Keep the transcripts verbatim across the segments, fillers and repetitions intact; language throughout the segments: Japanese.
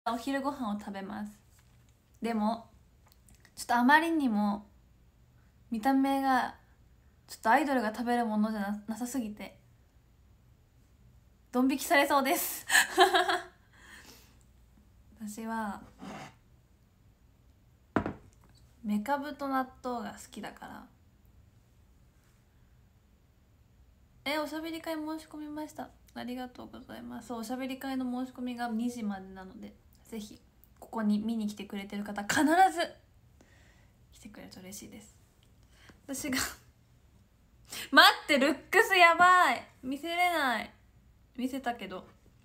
お昼ご飯を食べます。でもちょっとあまりにも見た目がちょっとアイドルが食べるものじゃ な, なさすぎてドン引きされそうです私はメカブと納豆が好きだから。えおしゃべり会申し込みました。ありがとうございます。そうおしゃべり会の申し込みがにじまでなので、ぜひここに見に来てくれてる方必ず来てくれると嬉しいです。私が待って、ルックスやばい、見せれない。見せたけど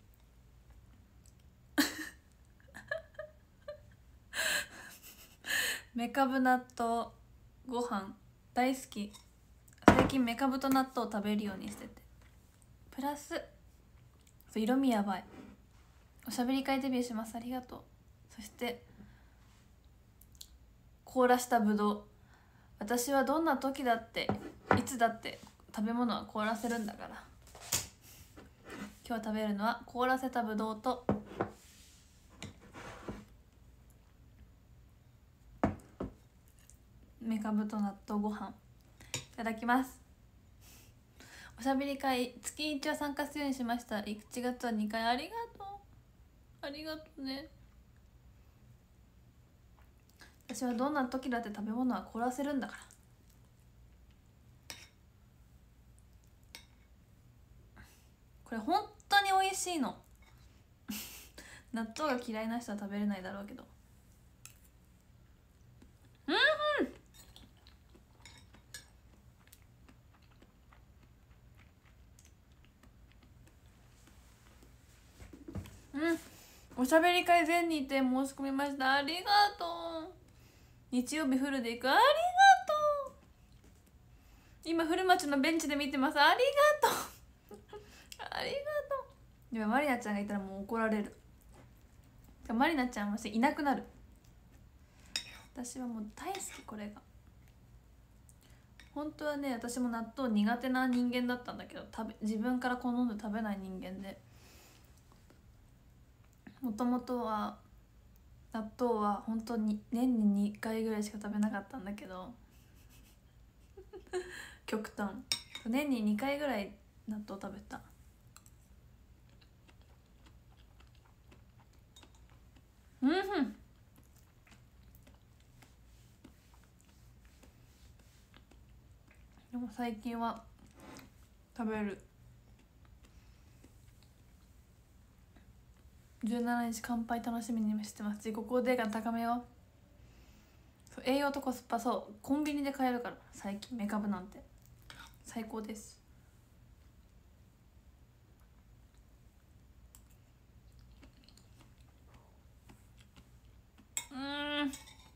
メカブ納豆ご飯大好き。最近メカブと納豆を食べるようにしてて、プラスそう色味やばい。おしゃべり会デビューします。ありがとう。そして凍らしたぶどう、私はどんな時だっていつだって食べ物は凍らせるんだから。今日食べるのは凍らせたぶどうとメカブと納豆ご飯いただきます。おしゃべり会月いちは参加するようにしました。いちがつはにかい。ありがとうありがとうね。私はどんな時だって食べ物は凍らせるんだから。これ本当に美味しいの納豆が嫌いな人は食べれないだろうけど、うんうん。おしゃべり会全日程申し込みました。ありがとう。日曜日フルで行く。ありがとう。今古町のベンチで見てます。ありがとうありがとう。でもマリナちゃんがいたらもう怒られる。マリナちゃんはいなくなる。私はもう大好き。これが本当はね、私も納豆苦手な人間だったんだけど、食べ自分から好んで食べない人間で、もともとは納豆は本当に年ににかいぐらいしか食べなかったんだけど極端、年ににかいぐらい納豆食べた。うんふん。でも最近は食べる。じゅうしちにち乾杯楽しみにしてます。自己肯定感高めよう。栄養とコスパ、そうコンビニで買えるから最近メカブなんて最高です。うん、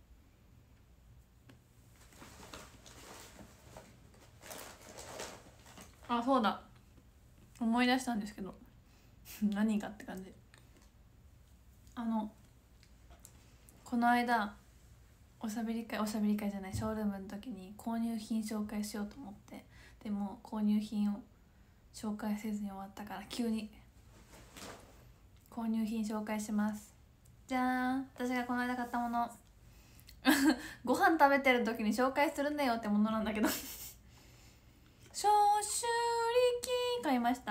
あそうだ、思い出したんですけど何がって感じ。あのこの間おしゃべり会おしゃべり会じゃないショールームの時に購入品紹介しようと思って、でも購入品を紹介せずに終わったから急に購入品紹介します。じゃーん、私がこの間買ったものご飯食べてる時に紹介するんだよってものなんだけど消臭力買いました。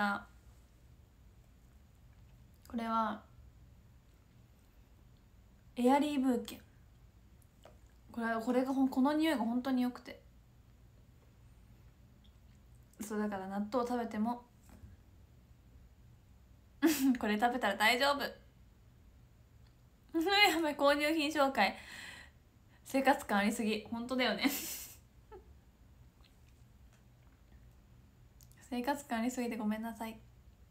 これはエアリーブーケ。これこれがこの匂いが本当に良くて、そうだから納豆を食べてもこれ食べたら大丈夫やばい、購入品紹介生活感ありすぎ。本当だよね生活感ありすぎてごめんなさい。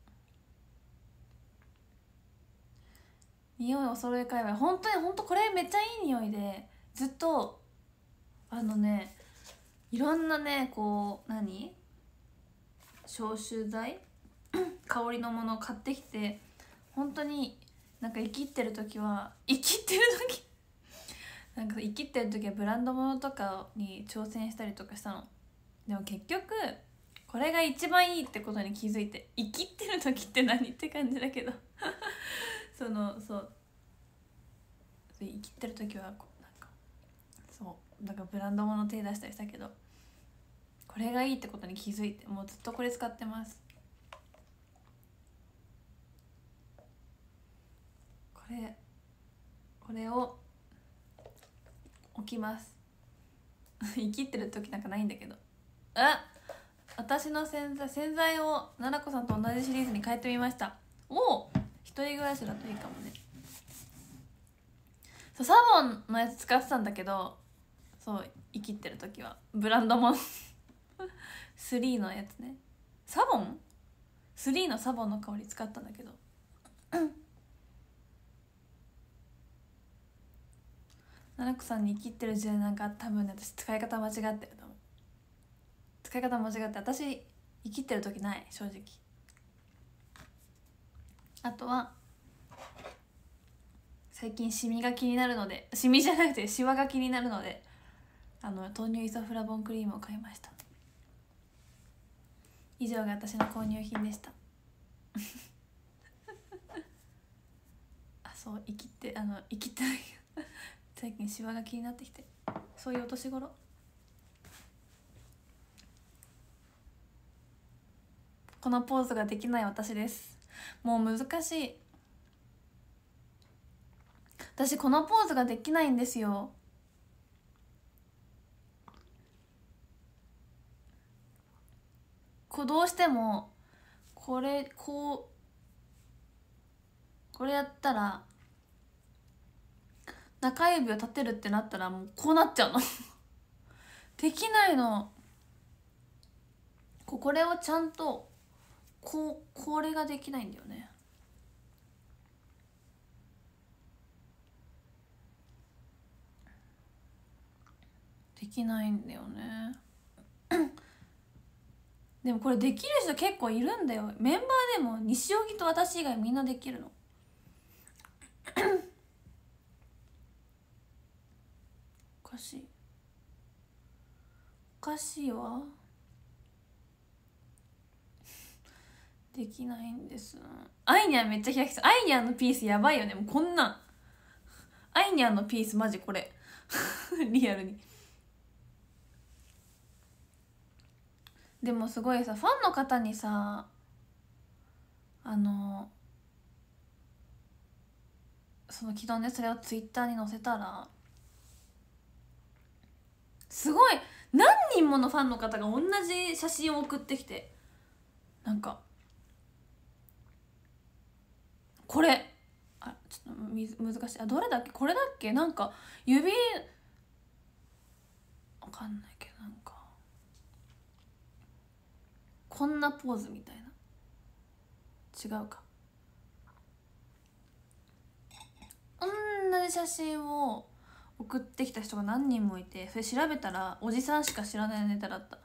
匂いお揃い界隈、本当に本当これめっちゃいい匂いで、ずっとあのね、いろんなねこう何消臭剤香りのものを買ってきて、本当になんか生きってる時は生きってる時なんか生きってる時はブランド物とかに挑戦したりとかしたの。でも結局これが一番いいってことに気づいて、生きってる時って何って感じだけどそのそう生きてる時はこうなんかそうだからブランド物手出したりしたけど、これがいいってことに気づいてもうずっとこれ使ってます。これこれを置きます生きてる時なんかないんだけど。あ、私の洗剤洗剤をななこさんと同じシリーズに変えてみました。おお、一人暮らしだといいかもね。そうサボンのやつ使ってたんだけど、そう生きてる時はブランドもスリーのやつね。サボンスリーのサボンの香り使ったんだけどななこさんに生きてる時代なんか多分ね、私使い方間違ってると思う。使い方間違って、私生きてる時ない正直。あとは最近シミが気になるので、シミじゃなくてシワが気になるので、あの豆乳イソフラボンクリームを買いました。以上が私の購入品でしたあ、そう生きてあの生きてない最近シワが気になってきて、そういうお年頃。このポーズができない私です。もう難しい。私このポーズができないんですよ。こうどうしてもこれこうこれやったら中指を立てるってなったらもうこうなっちゃうのできないの。ここれをちゃんとこうこれができないんだよね。できないんだよねでもこれできる人結構いるんだよ。メンバーでも西荻と私以外みんなできるのおかしいおかしいわできないんです。アイニャンめっちゃ開きそう。アイニャンのピースやばいよね。もうこんなんアイニャンのピースマジこれリアルに。でもすごいさ、ファンの方にさ、あのその昨日ねそれをツイッターに載せたら、すごい何人ものファンの方が同じ写真を送ってきて、なんかこれあちょっと難しい。あ、どれだっけ、これだっけ、なんか指わかんないけど、なんかこんなポーズみたいな、違うか、同じ写真を送ってきた人が何人もいて、それ調べたらおじさんしか知らないネタだった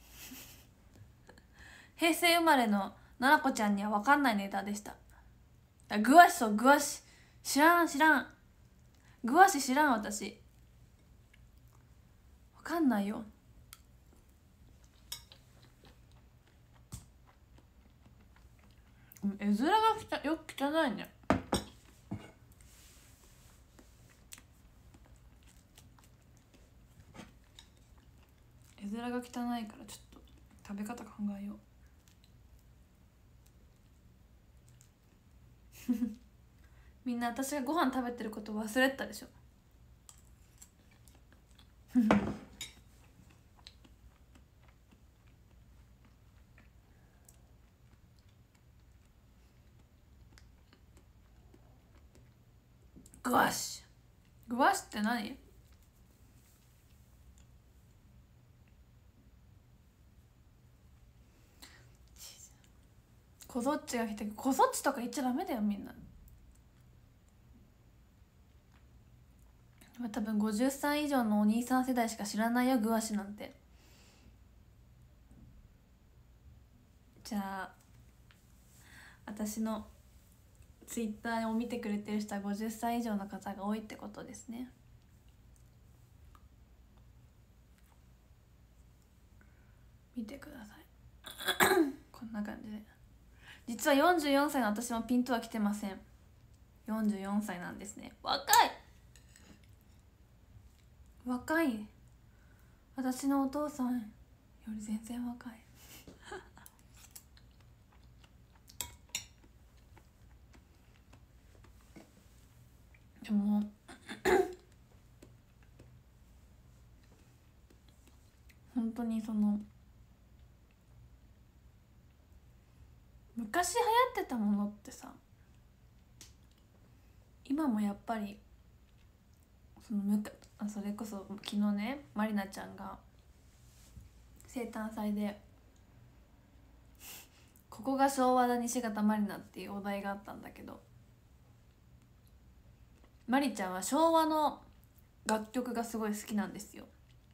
平成生まれのななこちゃんには分かんないネタでした。グワシ、そうグワシ知らん知らんグワシ知らん。私分かんないよ。絵面がきたよく汚いね。絵面が汚いからちょっと食べ方考えようみんな私がご飯食べてること忘れてたでしょグワシグワシって何？こぞっちが来て、こぞっちとか言っちゃダメだよみんな。多分ごじゅっさい以上のお兄さん世代しか知らないよグワシなんて。じゃあ私のツイッターを見てくれてる人はごじゅっさい以上の方が多いってことですね。見てくださいこんな感じで。実はよんじゅうよんさいの私もピンとは来てません。よんじゅうよんさいなんですね。若い若い。私のお父さんより全然若いでも本当にその昔流行ってたものってさ、今もやっぱりそのむかそれこそ昨日ね、まりなちゃんが生誕祭で「ここが昭和だ西方まりな」っていうお題があったんだけど、まりちゃんは昭和の楽曲がすごい好きなんですよ。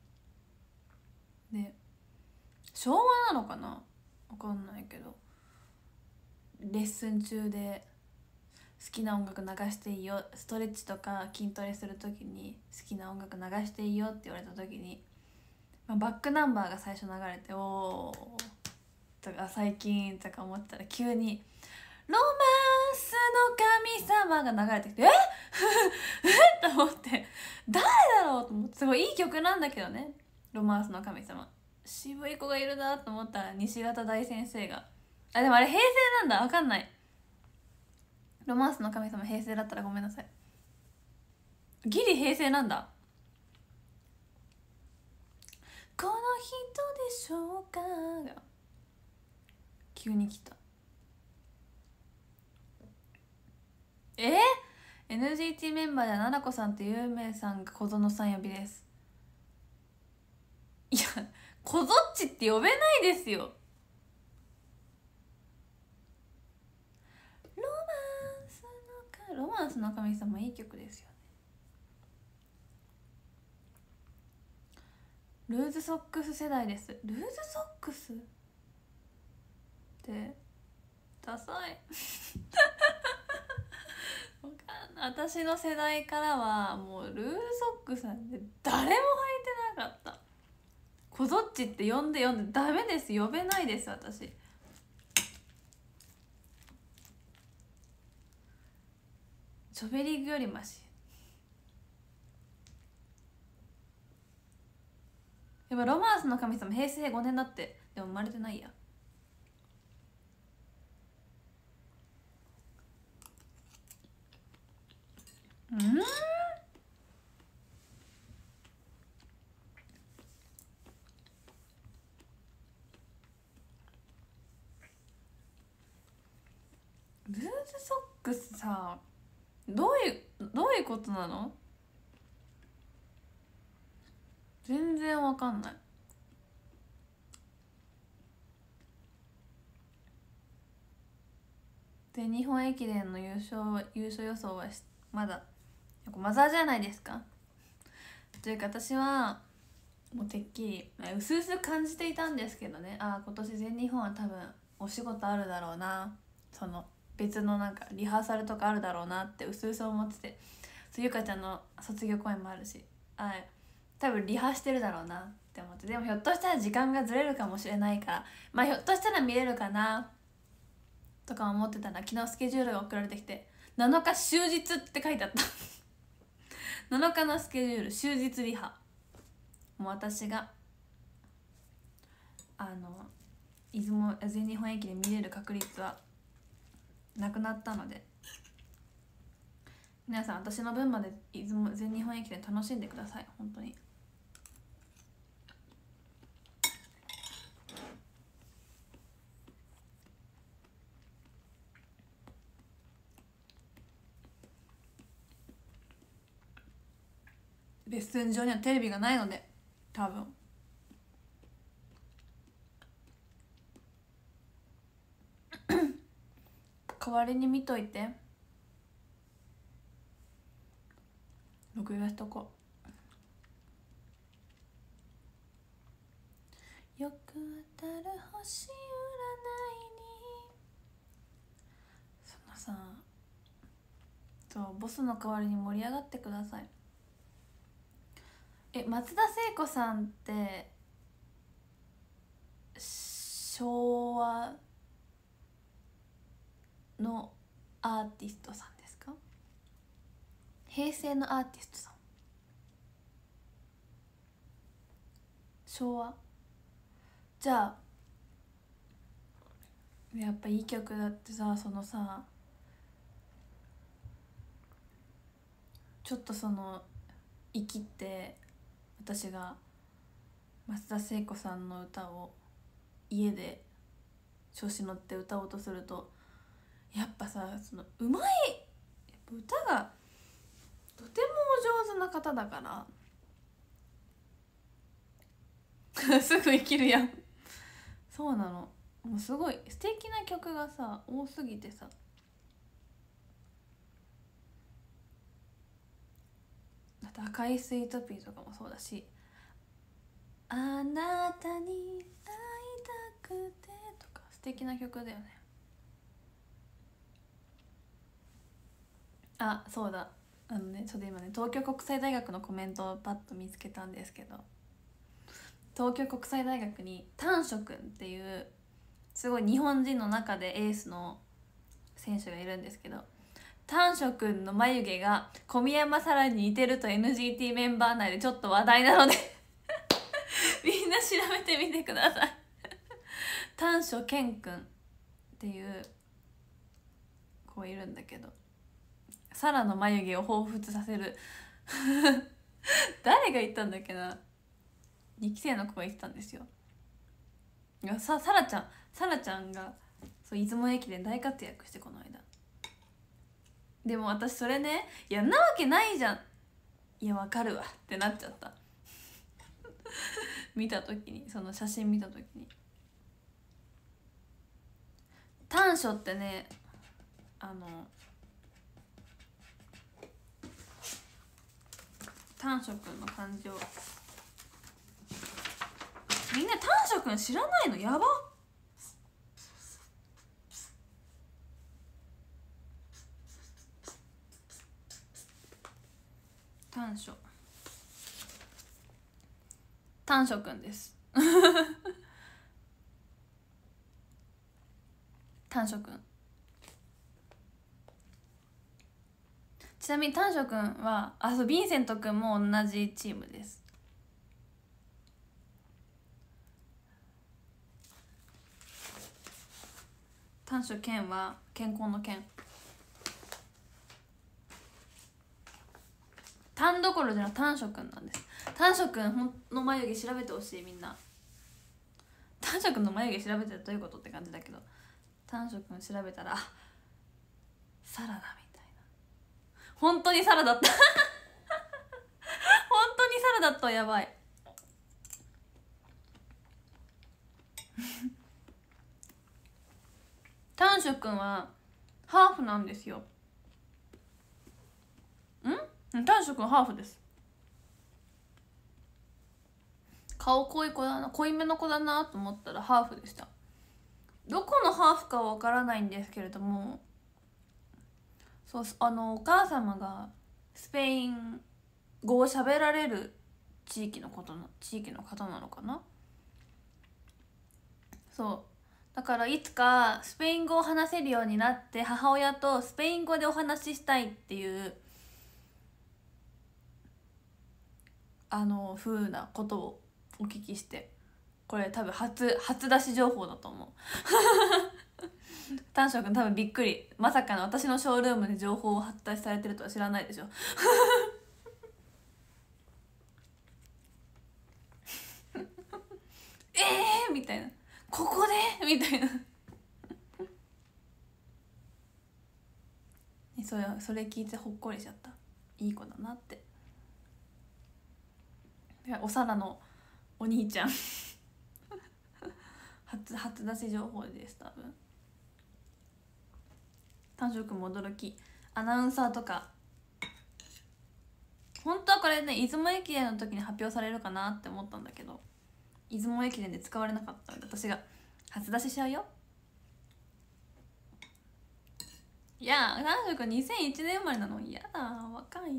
で昭和なのかな、分かんないけど、レッスン中で好きな音楽流していいよ、ストレッチとか筋トレする時に好きな音楽流していいよって言われた時に、まあ、バックナンバーが最初流れて「おー」とか「最近」とか思ってたら急に「ロマンスの神様」が流れてきて「えっ?」と思って誰だろうと思って、すごいいい曲なんだけどね、ロマンスの神様。渋い子がいるなと思ったら西方大先生が、あでもあれ平成なんだ、分かんない。ロマンスの神様平成だったらごめんなさい。ギリ平成なんだ。この人でしょうかが急に来た。えー、エヌジーティー メンバーでななこさんとゆうめいさんが小園さん呼びです。いや小ぞっちって呼べないですよ。ロマンスのかロマンスの神様いい曲ですよね。ルーズソックス世代です。ルーズソックスってダサい私の世代からはもうルーズソックスなんて誰も履いてなかった。こぞっちって呼んで呼んでダメです、呼べないです私。チョベリグよりマシ。やっぱロマンスの神様平成ごねんだって。でも生まれてないや。うんルーズソックスさ、どういうどういうことなの？全然わかんない。で日本駅伝の優勝優勝予想はまだマザーじゃないですか。というか私はもうてっきりうすうす感じていたんですけどね、ああ今年全日本は多分お仕事あるだろうな、その別のなんかリハーサルとかあるだろうなってうすうす思ってて、ゆかちゃんの卒業公演もあるし、あ多分リハしてるだろうなって思って、でもひょっとしたら時間がずれるかもしれないから、まあひょっとしたら見れるかなとか思ってたら、昨日スケジュールが送られてきてなのか終日って書いてあったなのかのスケジュール終日リハ。もう私があの出雲全日本駅で見れる確率はなくなったので、皆さん私の分まで出雲全日本駅伝楽しんでください。本当にレッスン上にはテレビがないので多分代わりに見といて、録画しとこう。よく当たる星占いに、そのさそうボスの代わりに盛り上がってください。え松田聖子さんって昭和のアーティストさんですか？平成のアーティストさん？ 昭和。じゃあやっぱいい曲だってさ、そのさちょっとその生きって私が松田聖子さんの歌を家で調子乗って歌おうとするとやっぱさ、そのうまい、やっぱ歌がとてもお上手な方だからすぐ生きるやん。そうなの、もうすごい素敵な曲がさ多すぎてさ、あと赤いスイートピーとかもそうだし、あなたに会いたくてとか素敵な曲だよね。あ、そうだ、あのねちょっと今ね東京国際大学のコメントをパッと見つけたんですけど、東京国際大学に丹所くんっていうすごい日本人の中でエースの選手がいるんですけど、丹所くんの眉毛が小宮山沙羅に似てると エヌジーティー メンバー内でちょっと話題なのでみんな調べてみてください丹所健くんっていう子いるんだけど、沙羅の眉毛を彷彿させる誰が言ったんだっけな、にき生の子が言ってたんですよ。いやさ、沙羅ちゃん沙羅ちゃんがそう出雲駅伝大活躍してこの間。でも私それね、いやなわけないじゃん、いやわかるわってなっちゃった見た時に、その写真見た時に。丹所ってね、あの丹所くんの漢字をみんな丹所くん知らないのやば。丹所丹所くんです丹所くん、ちなみに丹所くんはあそうヴィンセントくんも同じチームです。丹所健は健康の健、丹どころじゃなく丹所くんなんです。丹所くんの眉毛調べてほしいみんな。丹所くんの眉毛調べてどういうことって感じだけど、丹所くん調べたらサラダみたいな、本当にサラダった本当にサラダった、やばい丹所くんはハーフなんですよ。ん丹所くんハーフです。顔濃い子だな、濃いめの子だなと思ったらハーフでした。どこのハーフかは分からないんですけれども、そうあのお母様がスペイン語を喋られる地域のことの地域の方なのかな。そうだからいつかスペイン語を話せるようになって母親とスペイン語でお話ししたいっていうあの風なことをお聞きして、これ多分初初出し情報だと思う丹所くん多分びっくり、まさかの私のショールームで情報を発達されてるとは知らないでしょえーみたいな、ここでみたいなそれそれ聞いてほっこりしちゃった、いい子だなって。おさらのお兄ちゃん初初出し情報です多分。丹所くんも驚き、アナウンサーとか本当はこれね出雲駅伝の時に発表されるかなって思ったんだけど、出雲駅伝で使われなかったので私が初出ししちゃうよ。いや丹所くんにせんいちねん生まれなの、嫌だ若い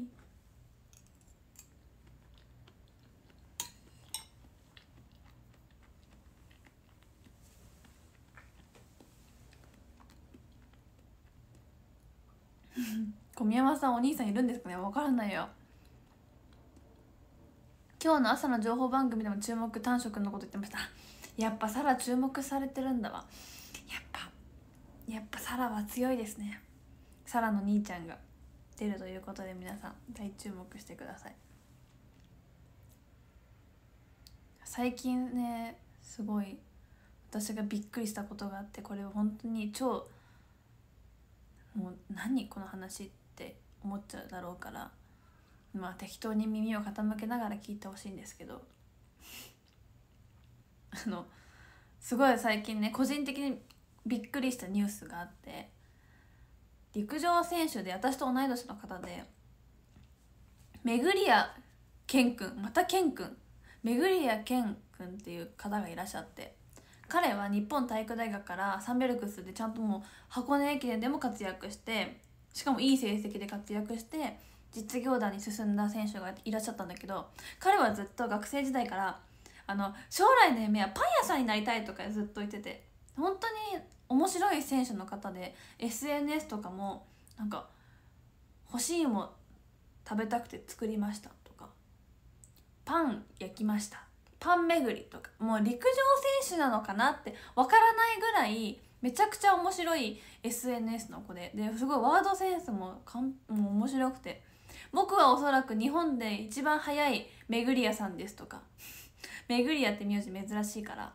小宮山さんお兄さんいるんですかね、分からないよ。 今日の朝の情報番組でも注目短色のこと言ってました。やっぱサラ注目されてるんだわ。やっぱやっぱサラは強いですね。サラの兄ちゃんが出るということで皆さん大注目してください。最近ねすごい私がびっくりしたことがあって、これは本当に超もう何この話って思っちゃうだろうから、まあ適当に耳を傾けながら聞いてほしいんですけどあのすごい最近ね個人的にびっくりしたニュースがあって、陸上選手で私と同い年の方でめぐりやけんくんまたけんくんめぐりやけんくんっていう方がいらっしゃって、彼は日本体育大学からサンベルクスでちゃんともう箱根駅伝でも活躍して、しかもいい成績で活躍して実業団に進んだ選手がいらっしゃったんだけど、彼はずっと学生時代からあの将来の夢はパン屋さんになりたいとかずっと言ってて、本当に面白い選手の方で エスエヌエス とかもなんか欲しいも食べたくて作りましたとか、パン焼きましたパン巡りとか、もう陸上選手なのかなってわからないぐらいめちゃくちゃ面白い エスエヌエス の子で、ですごいワードセンスもかんもう面白くて、僕はおそらく日本で一番早いめぐり屋さんですとかめぐり屋って名字珍しいから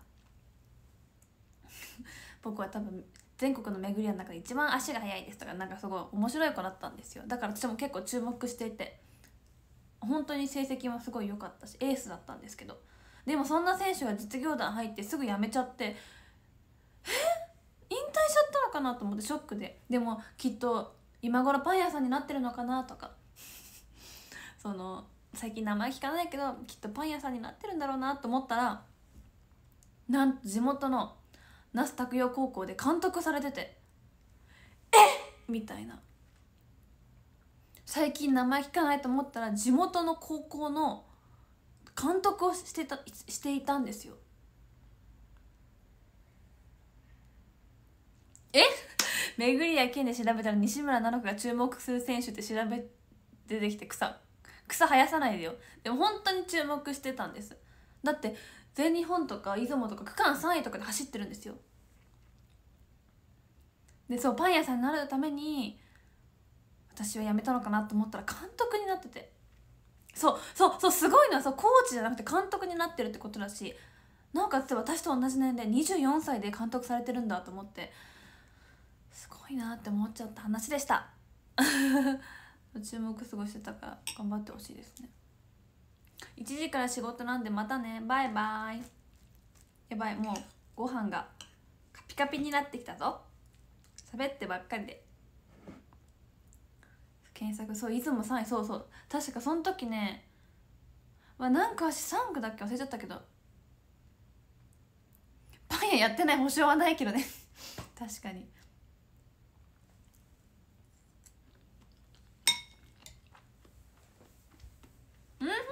僕は多分全国のめぐり屋の中で一番足が速いですとか、なんかすごい面白い子だったんですよ。だから私も結構注目していて、本当に成績もすごい良かったしエースだったんですけど、でもそんな選手が実業団入ってすぐ辞めちゃって、え引退しちゃったのかなと思ってショックで、でもきっと今頃パン屋さんになってるのかなとかその最近名前聞かないけどきっとパン屋さんになってるんだろうなと思ったら、なんと地元の那須拓陽高校で監督されてて、えっみたいな、最近名前聞かないと思ったら地元の高校の監督をしてたしていたんですよ。えめぐりやけんで調べたら西村奈々子が注目する選手って調べ出てきて、草草生やさないでよ。でも本当に注目してたんです。だって全日本とか出雲とか区間さんいとかで走ってるんですよ。でそうパン屋さんになるために私は辞めたのかなと思ったら監督になってて、そうそうそうすごいのはそうコーチじゃなくて監督になってるってことだし、なおかつ私と同じ年齢にじゅうよんさいで監督されてるんだと思って、すごいなって思っちゃった話でした注目過ごしてたから頑張ってほしいですね。いちじから仕事なんでまたね、バイバイ。やばい、もうご飯がカピカピになってきたぞ。喋ってばっかりで。検索、そう出雲さんい、そうそう確かその時ね、まあ、なんか私さんくだっけ忘れちゃったけど、パン屋やってない保証はないけどね確かに。うんうん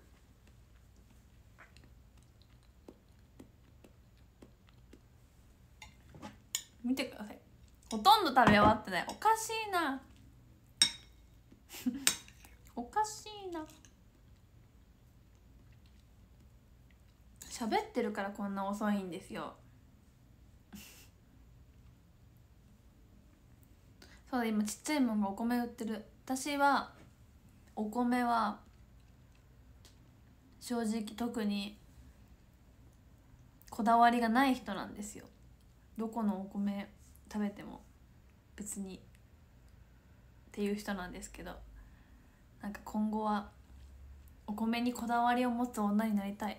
見てください、ほとんど食べ終わってない。おかしいなおかしいな、喋ってるからこんな遅いんですよそうだ、今ちっちゃいもんがお米売ってる。私はお米は正直特にこだわりがない人なんですよ。どこのお米食べても別にっていう人なんですけど、なんか今後はお米にこだわりを持つ女になりたい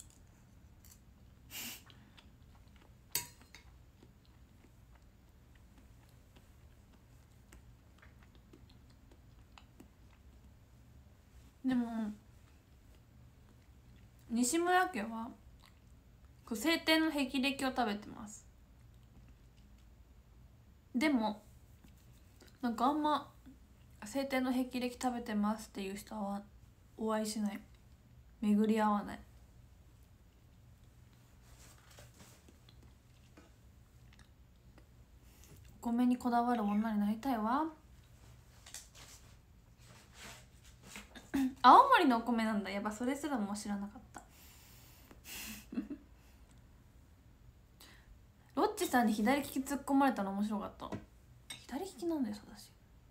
でも西村家は晴天の霹靂を食べてます。でもなんかあんま晴天の霹靂食べてますっていう人はお会いしない、巡り合わない。お米にこだわる女になりたいわ青森のお米なんだ。やっぱそれすらも知らなかったロッチさんに左利き突っ込まれたの面白かった。左利きなんです私。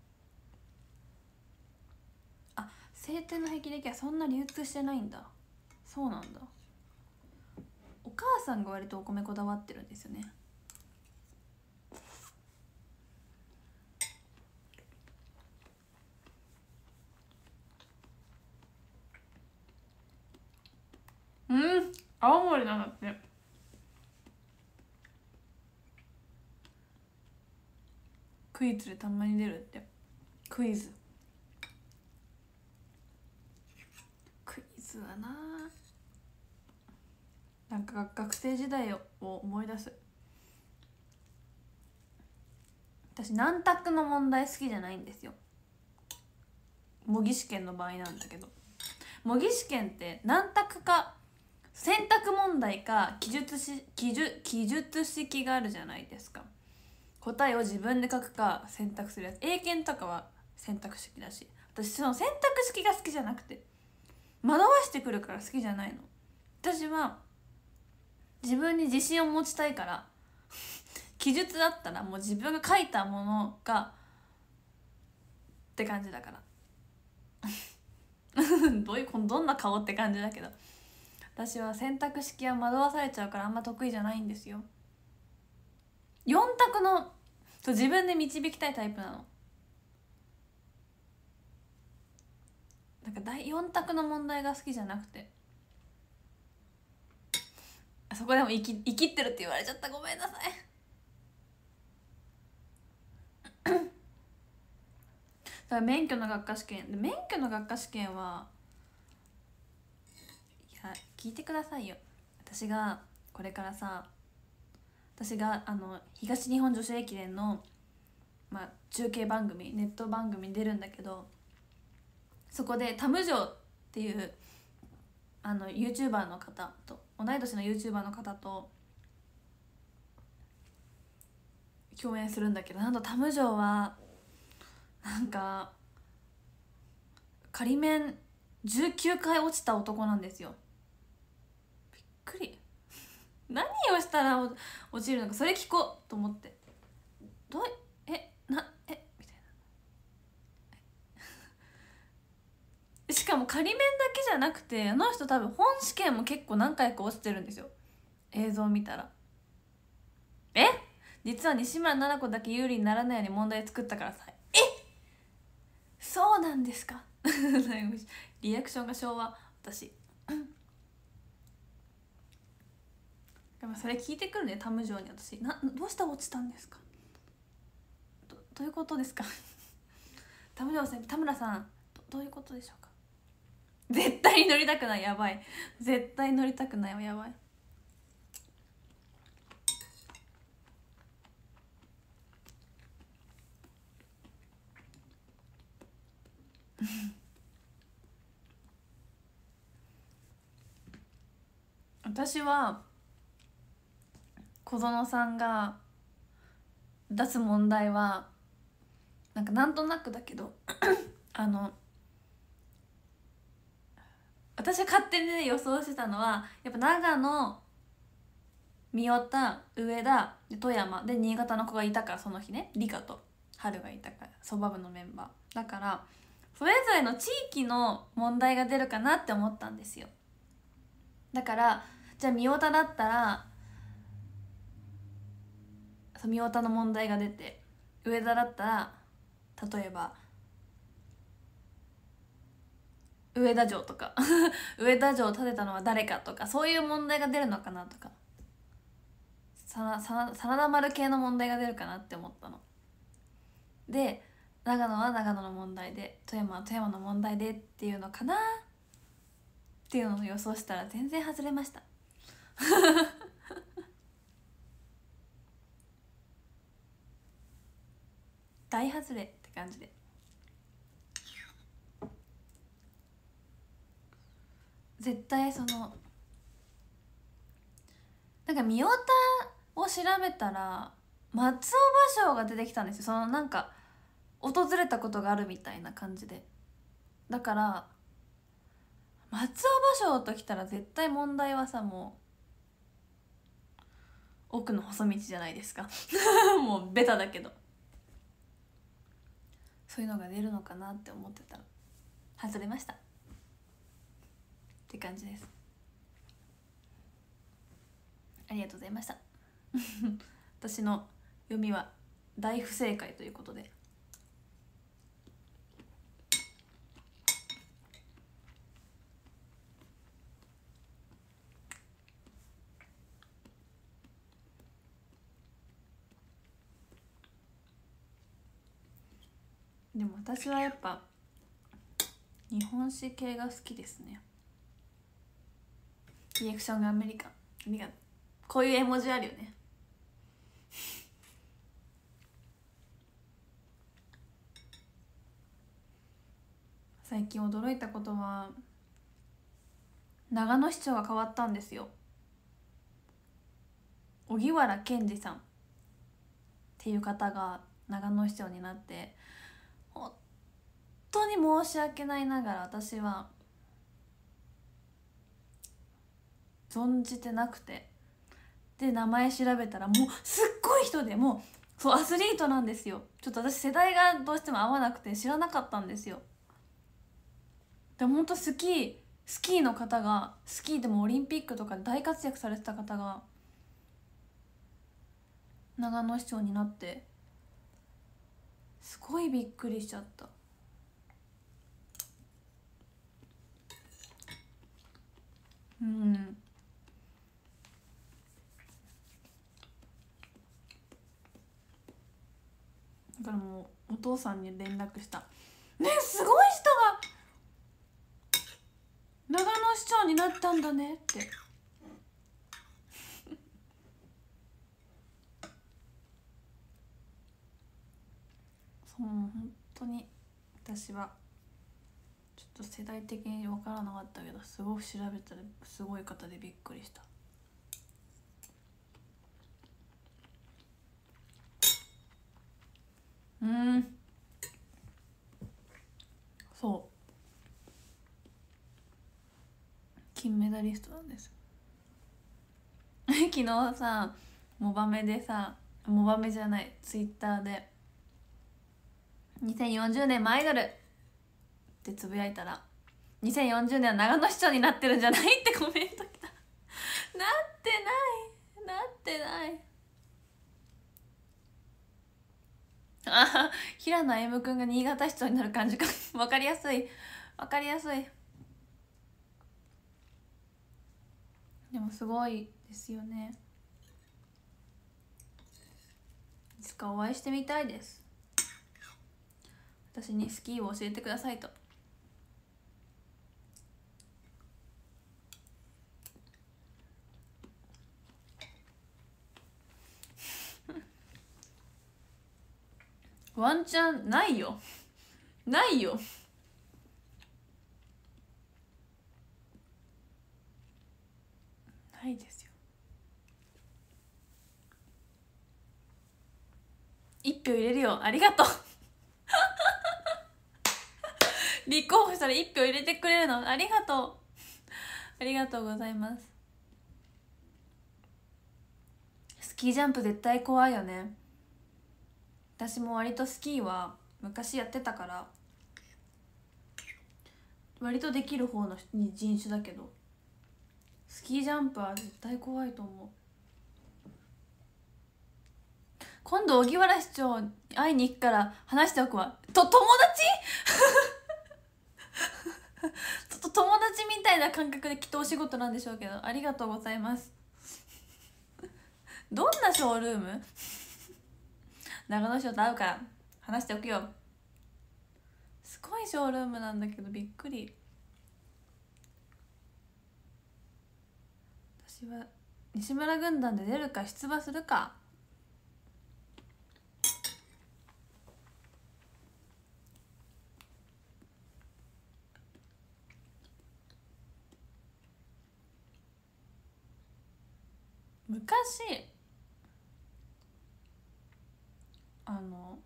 あ、晴天の霹靂はそんな流通してないんだ。そうなんだ。お母さんが割とお米こだわってるんですよね。うん、青森なんだって。クイズでたまに出るって。クイズクイズはな、なんか学生時代を思い出す。私何択の問題好きじゃないんですよ。模擬試験の場合なんだけど、模擬試験って何択か選択問題か記述し記述記述式があるじゃないですか。答えを自分で書くか選択するやつ。英検とかは選択式だし、私その選択式が好きじゃなくて惑わしてくるから好きじゃないの。私は自分に自信を持ちたいから記述だったらもう自分が書いたものがって感じだからどういうどんな顔って感じだけど、私は選択式は惑わされちゃうからあんま得意じゃないんですよ。よん択の自分で導きたいタイプなの。なんか第よん択の問題が好きじゃなくて、そこでも生き生きってるって言われちゃった。ごめんなさいだから免許の学科試験で、免許の学科試験はいや聞いてくださいよ。私がこれからさ、私があの東日本女子駅伝の、まあ、中継番組ネット番組に出るんだけど、そこでタムジョーっていうあの YouTuber の方と同い年の YouTuber の方と共演するんだけど、なんとタムジョーはなんか仮面じゅうきゅうかい落ちた男なんですよ。びっくり何をしたら落ちるのか、それ聞こうと思って、どうえなえみたいなしかも仮面だけじゃなくて、あの人多分本試験も結構何回か落ちてるんですよ、映像見たら。え実は西村奈々子だけ有利にならないように問題作ったからさ。えそうなんですかリアクションが昭和私でもそれ聞いてくるね、タムジョーに。私などうして落ちたんですか、 ど, どういうことですかタムジョー先生、田村さん ど, どういうことでしょうか。絶対に乗りたくない。やばい、絶対乗りたくないわ。やばい私は小園さんが出す問題はなんかなんとなくだけどあの私が勝手に、ね、予想してたのはやっぱ長野、三代田、上田で富山で新潟の子がいたから、その日ね理科と春がいたから、そば部のメンバーだからそれぞれの地域の問題が出るかなって思ったんですよ。だからじゃあ三代田だったら三代田の問題が出て、上田だったら例えば上田城とか上田城を建てたのは誰かとか、そういう問題が出るのかなとか、真田丸系の問題が出るかなって思ったので、長野は長野の問題で、富山は富山の問題でっていうのかなっていうのを予想したら全然外れました大外れって感じで。絶対そのなんか三代田を調べたら松尾芭蕉が出てきたんですよ。そのなんか訪れたことがあるみたいな感じで、だから松尾芭蕉ときたら絶対問題はさ、もう奥の細道じゃないですかもうベタだけど、そういうのが出るのかなって思ってたら外れましたって感じです。ありがとうございました私の読みは大不正解ということで。でも私はやっぱ日本史系が好きですね。リアクションがアメリカン、ありがとう。こういう絵文字あるよね最近驚いたことは長野市長が変わったんですよ。荻原健二さんっていう方が長野市長になって、本当に申し訳ないながら私は存じてなくて、で名前調べたらもうすっごい人で、もうそうアスリートなんですよ。ちょっと私世代がどうしても合わなくて知らなかったんですよ。でも本当スキースキーの方が、スキーでもオリンピックとかで大活躍されてた方が長野市長になって、すごいびっくりしちゃった。うん、だからもうお父さんに連絡した。ね、すごい人が長野市長になったんだねってそう、本当に私はちょっと世代的に分からなかったけど、すごく調べたらすごい方でびっくりした。うん、そう金メダリストなんです昨日さ、モバメでさ、モバメじゃない、ツイッターでにせんよんじゅうねんもアイドルってつぶやいたら、にせんよんじゅうねんは長野市長になってるんじゃないってコメントきたなってない、なってない。あ、平野歩夢君が新潟市長になる感じか分かりやすい、分かりやすい。でもすごいですよね。いつかお会いしてみたいです。私にスキーを教えてくださいとワンチャンないよないよないですよ。一票入れるよ、ありがとう立候補したら一票入れてくれるの、ありがとうありがとうございます。スキージャンプ絶対怖いよね。私も割とスキーは昔やってたから割とできる方の人種だけど、スキージャンプは絶対怖いと思う。今度荻原市長会いに行くから話しておくわ。と友達と友達みたいな感覚できっとお仕事なんでしょうけど、ありがとうございますどんなショールーム長野市長と会うから話しておくよ。すごいショールームなんだけどびっくり。私は西村軍団で出るか出馬するか。昔あの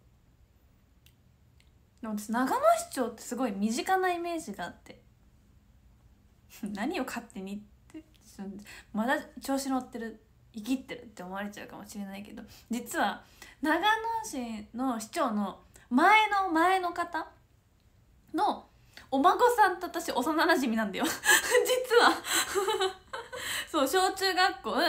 でも私長野市長ってすごい身近なイメージがあって、 何を勝手にってまだ調子乗ってる生きってるって思われちゃうかもしれないけど、実は長野市の市長の前の前の方のお孫さんと私幼なじみなんだよ実はそう小中学校、うんうん、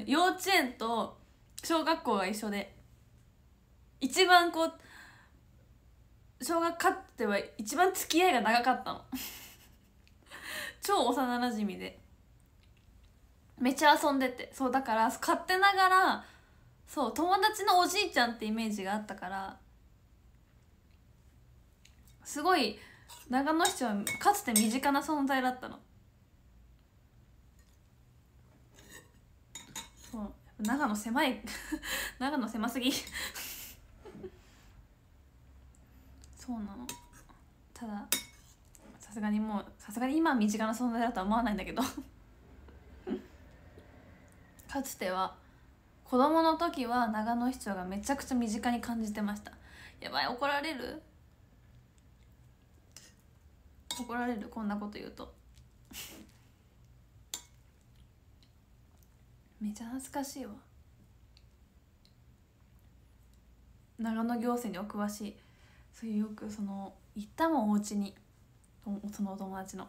幼稚園と小学校が一緒で、一番こう小学科っては一番付き合いが長かったの超幼なじみでめっちゃ遊んでて、そうだから勝手ながらそう友達のおじいちゃんってイメージがあったから、すごい長野市はかつて身近な存在だったの。そう長野狭い長野狭すぎそうなの。たださすがにもうさすがに今は身近な存在だとは思わないんだけどかつては子供の時は長野市長がめちゃくちゃ身近に感じてました。やばい、怒られる怒られるこんなこと言うとめっちゃ懐かしいわ。長野行政にお詳しい。そういうよくその行ったもんお家にそのお友達の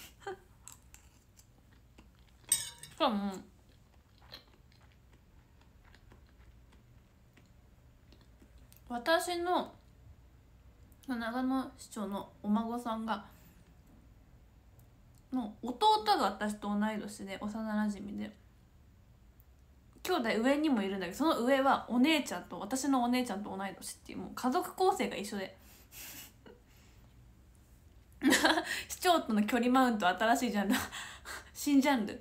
しかも私の長野市長のお孫さんがの弟が私と同い年で幼なじみで、兄弟上にもいるんだけど、その上はお姉ちゃんと私のお姉ちゃんと同い年っていう、もう家族構成が一緒で市長との距離マウント新しいジャンル新ジャンル。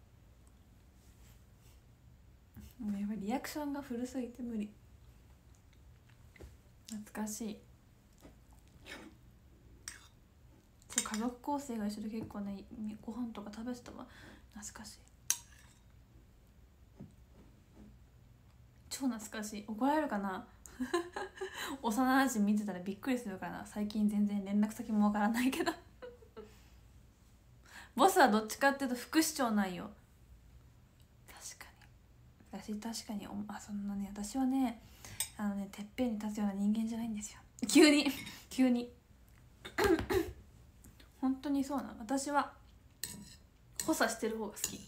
もうやっぱりリアクションが古すぎて無理。懐かしい。そう家族構成が一緒で結構ねご飯とか食べてたわ。懐かしい、超懐かしい。怒られるかな幼なじみ見てたらびっくりするからな。最近全然連絡先もわからないけどボスはどっちかっていうと副市長なんよ。確かに私確かにあそんなね私はねあのねてっぺんに立つような人間じゃないんですよ。急に急に本当にそうなの。私は補佐してる方が好き。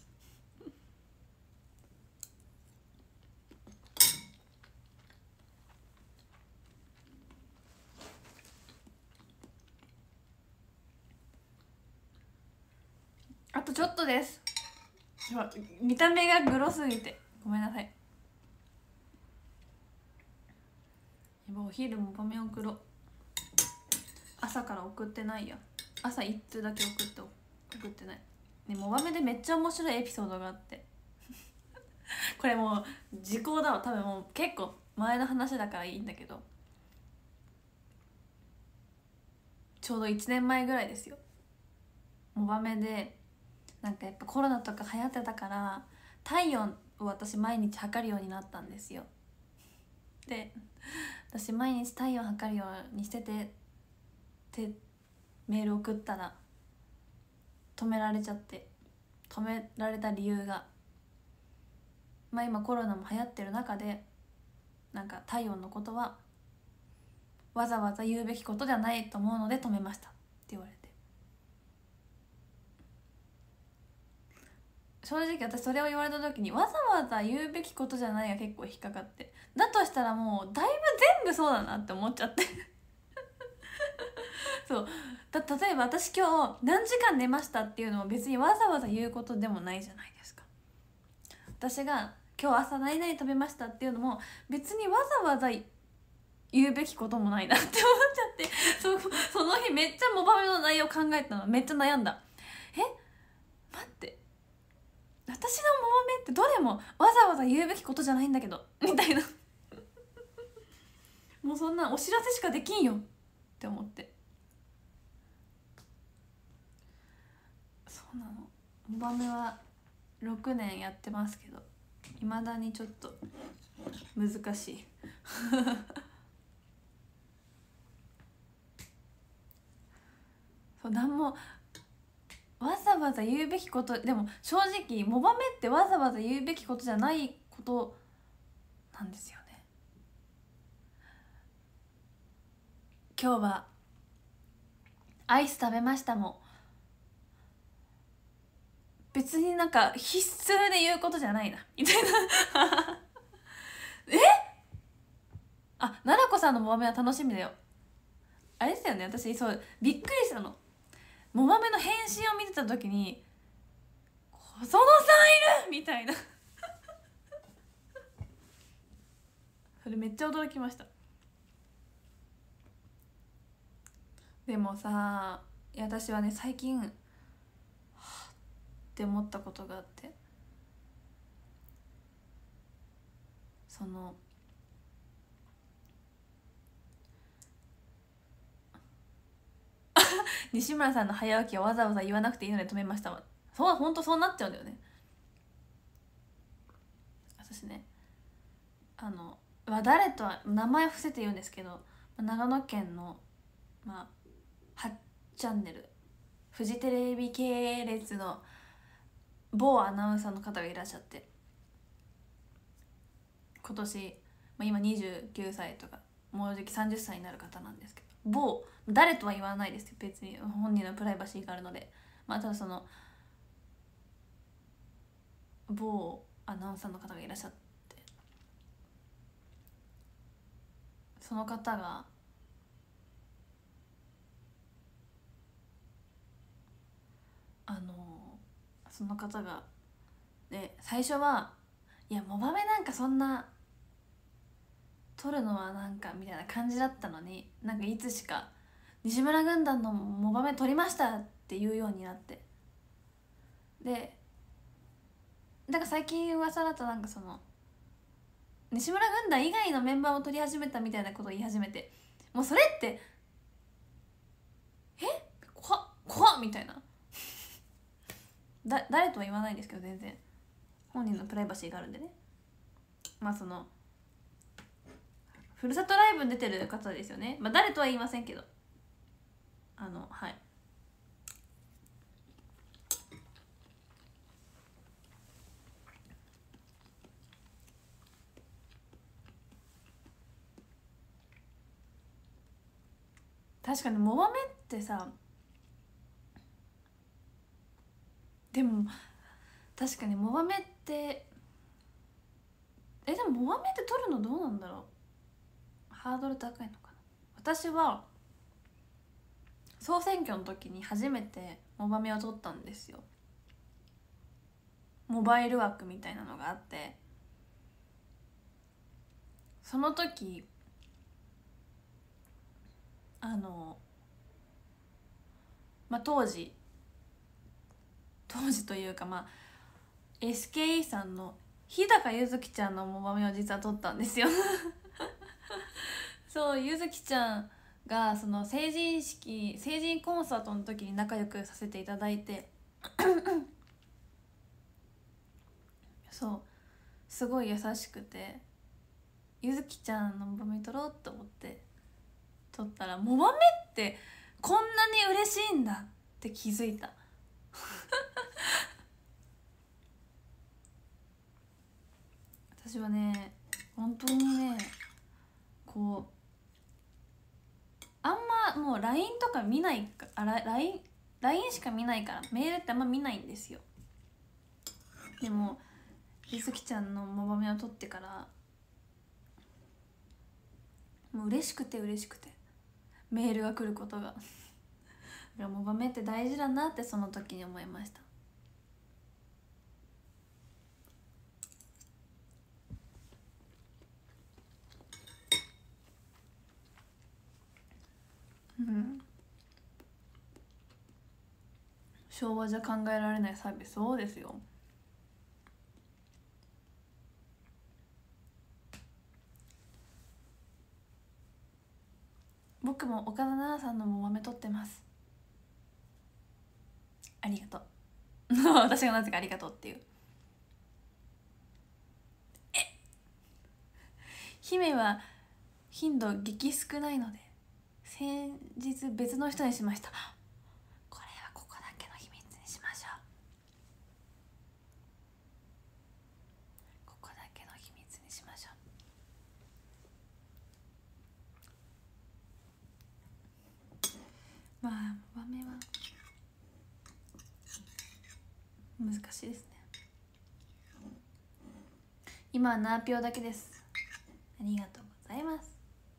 あとちょっとです。見た目がグロすぎてごめんなさい。やばお昼も画面送ろう。朝から送ってないや。朝一通だけ送って送ってないね。モバメでめっちゃ面白いエピソードがあってこれもう時効だわ多分。もう結構前の話だからいいんだけど、ちょうどいちねんまえぐらいですよ。モバメでなんかやっぱコロナとか流行ってたから体温を私毎日測るようになったんですよ。で私毎日体温測るようにしててってメール送ったら止められちゃって、止められた理由がまあ今コロナも流行ってる中でなんか体温のことはわざわざ言うべきことではないと思うので止めましたって言われて、正直私それを言われた時にわざわざ言うべきことじゃないが結構引っかかって、だとしたらもうだいぶ全部そうだなって思っちゃってそうだ例えば私今日何時間寝ましたっていうのも別にわざわざ言うことでもないじゃないですか。私が今日朝何々食べましたっていうのも別にわざわざ言うべきこともないなって思っちゃってそ, その日めっちゃモバメの内容考えたのめっちゃ悩んだ。え待って私のモバメってどれもわざわざ言うべきことじゃないんだけどみたいなもうそんなお知らせしかできんよって思って。そうなの。モバメはろくねんやってますけどいまだにちょっと難しいそう何もわざわざ言うべきこと、でも正直モバメってわざわざ言うべきことじゃないことなんですよね。今日はアイス食べましたも別になんか必須で言うことじゃないなみたいなえあ、奈々子さんのモバメは楽しみだよ。あれですよね、私そうびっくりしたの。モバメの返信を見てた時に細野さんいるみたいなそれめっちゃ驚きました。でもさ、いや私はね最近はぁって思ったことがあって、その西村さんの早起きをわざわざ言わなくていいので止めましたわ。そう本当そうなっちゃうんだよね。私ね、あのは誰とは名前伏せて言うんですけど、長野県のまあはちチャンネルフジテレビ系列の某アナウンサーの方がいらっしゃって、今年、まあ、今にじゅうきゅうさいとかもうじきさんじゅっさいになる方なんですけど、某誰とは言わないですよ、別に本人のプライバシーがあるので。まあただその某アナウンサーの方がいらっしゃって、その方があのその方がで最初はいやモバメなんかそんな撮るのはなんかみたいな感じだったのに、なんかいつしか西村軍団のモバメ撮りましたって言うようになって、でだから最近噂だとなんかその西村軍団以外のメンバーを撮り始めたみたいなことを言い始めて、もうそれってえ怖っ怖っみたいなだ誰とは言わないんですけど、全然本人のプライバシーがあるんでね。まあそのふるさとライブに出てる方ですよね。まあ誰とは言いませんけど、あのはい確かにモバメってさ、でも確かにモバメってえでもモバメって撮るのどうなんだろう、ハードル高いのかな。私は総選挙の時に初めてモバメを撮ったんですよ。モバイル枠みたいなのがあって、その時あのまあ当時当時というかまあ エスケーイー さんの日高ゆずきちゃんのモバメを実は撮ったんですよそう、ゆずきちゃんがその成人式成人コンサートの時に仲良くさせていただいてそうすごい優しくて、ゆずきちゃんのモバメ撮ろうと思って撮ったら、モバメってこんなに嬉しいんだって気づいた私はね本当にねこうあんまもう ライン とか見ないか、あ ライン, ライン しか見ないからメールってあんま見ないんですよ。でもゆずきちゃんのモバメを撮ってからもう嬉しくて嬉しくてメールが来ることがだからモバメって大事だなってその時に思いました。うん、昭和じゃ考えられないサービス、そうですよ。僕も岡田奈々さんのモバメ撮ってます。ありがとう私がなぜかありがとうっていう。え姫は頻度激少ないので先日別の人にしました。これはここだけの秘密に難しいですね。今はナーピョだけです。ありがとうございます。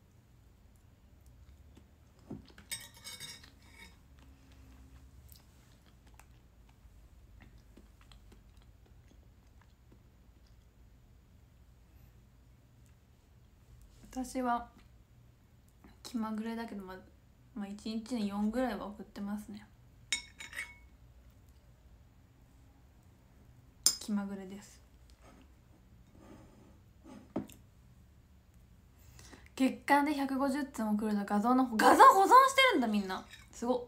私は気まぐれだけど、まあ、まあいちにちによんぐらいは送ってますね。気まぐれです。月間でひゃくごじゅっつん送ると画像の画像保存してるんだみんな。すごっ。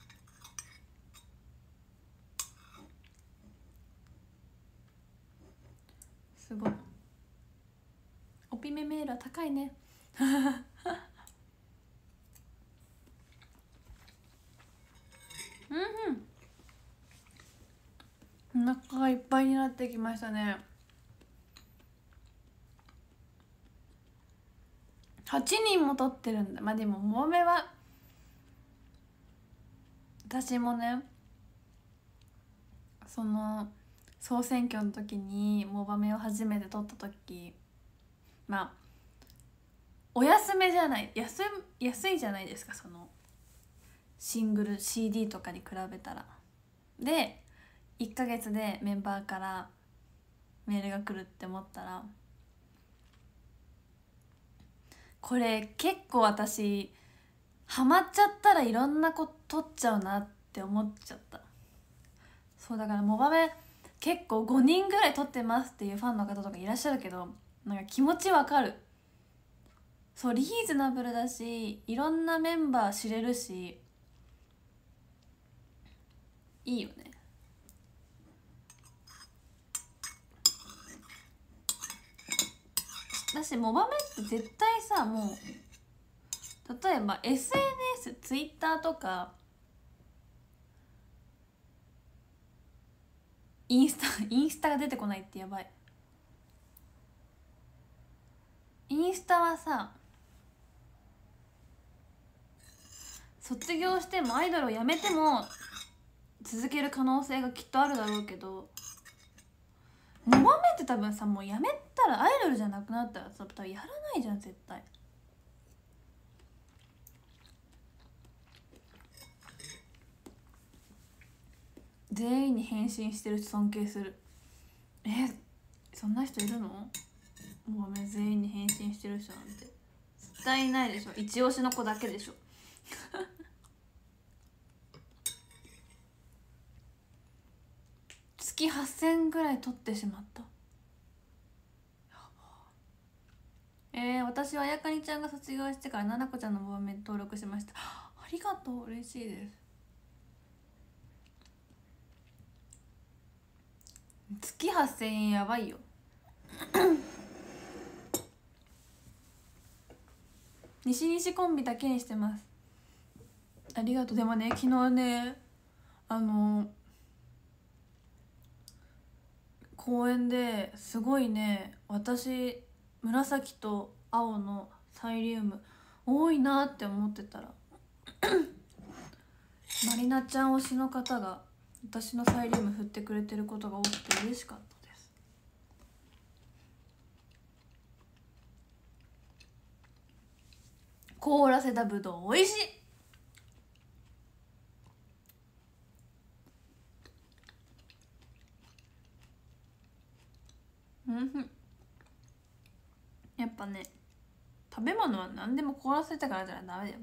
すごい。オピメメールは高いね。うんうん。お腹がいっぱいになってきましたね。はちにんも撮ってるんだ。まあでももめは私もね、その総選挙の時にモバメを初めて撮った時、まあお安めじゃない、安安いじゃないですか、そのシングル シーディー とかに比べたら。でいっかげつでメンバーからメールが来るって思ったら、これ結構私ハマっちゃったらいろんな子撮っちゃうなって思っちゃった。そうだからモバメ結構ごにんぐらい撮ってますっていうファンの方とかいらっしゃるけど、なんか気持ちわかる。そう、リーズナブルだし、いろんなメンバー知れるし、いいよね。だしモバメって絶対さ、もう例えば エスエヌエス、ツイッターとかインスタインスタが出てこないってやばい。インスタはさ、卒業してもアイドルをやめても続ける可能性がきっとあるだろうけど、モバメって多分さ、もうやめたらアイドルじゃなくなったらさ、多分やらないじゃん絶対。全員に返信してる人尊敬する。え、そんな人いるの？モバメ全員に返信してる人なんて絶対いないでしょ。一押しの子だけでしょ。月はっせんぐらい取ってしまった。えー、私はあやかにちゃんが卒業してからななこちゃんのモバメ登録しました。ありがとう、嬉しいです。月はっせんえんやばいよ。西西コンビだけにしてます。ありがとう。でもね、昨日ね、あの公園ですごいね、私紫と青のサイリウム多いなって思ってたらまりなちゃん推しの方が私のサイリウム振ってくれてることが多くて嬉しかったです。凍らせたぶどうおいしい。うんふん。やっぱね、食べ物は何でも凍らせてからじゃダメだよ。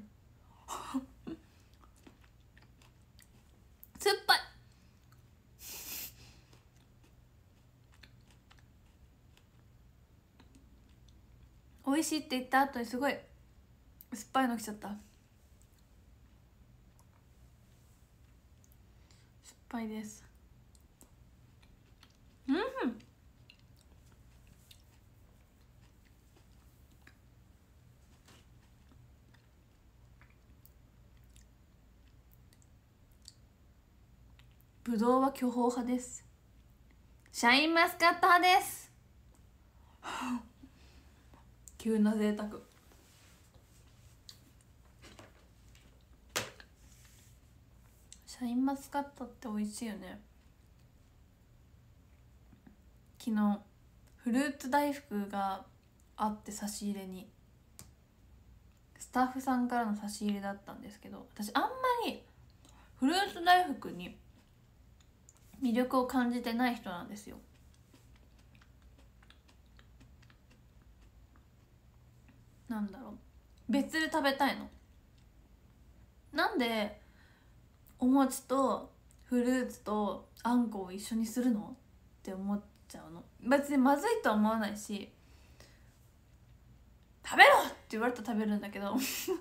酸っぱい。美味しいって言った後にすごい酸っぱいのきちゃった。酸っぱいです。うんふん。ぶどうは巨峰派です。シャインマスカット派です。急な贅沢。シャインマスカットって美味しいよね。 昨日フルーツ大福があって、差し入れにスタッフさんからの差し入れだったんですけど、私あんまりフルーツ大福に魅力を感じてない人なんですよ。なんだろう、別で食べたいの。なんでお餅とフルーツとあんこを一緒にするのって思っちゃうの。別にまずいとは思わないし、食べろって言われたら食べるんだけど食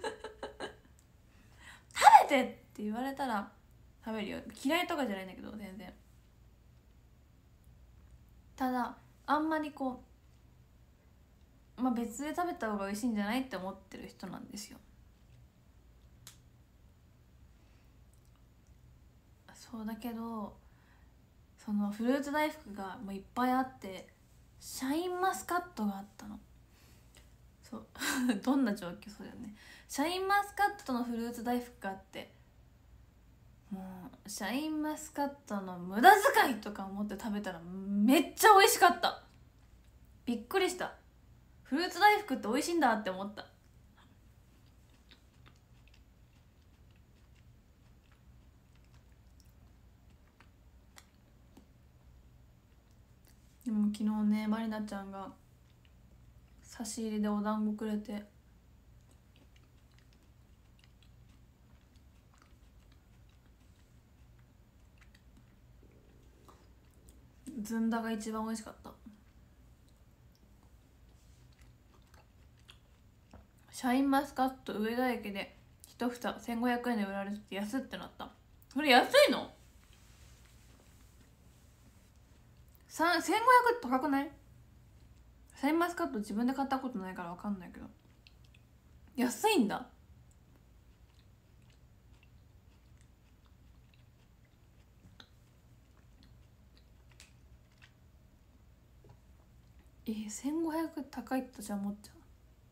べてって言われたら食べるよ。嫌いとかじゃないんだけど全然。ただあんまりこう、まあ、別で食べた方が美味しいんじゃないって思ってる人なんですよ。そうだけど、そのフルーツ大福がもういっぱいあって、シャインマスカットがあったの。そうどんな状況、そうだよね。シャインマスカットのフルーツ大福があって、もうシャインマスカットの無駄遣いとか思って食べたらめっちゃ美味しかった。びっくりした。フルーツ大福って美味しいんだって思った。でも昨日ね、まりなちゃんが差し入れでお団子くれて、ずんだが一番美味しかった。シャインマスカット上田駅で一房せんごひゃくえんで売られてて安ってなった。それ安いの？せんごひゃくえん高くない？シャインマスカット自分で買ったことないから分かんないけど安いんだ。えー、せんごひゃくえん高いってじゃあ思っちゃう。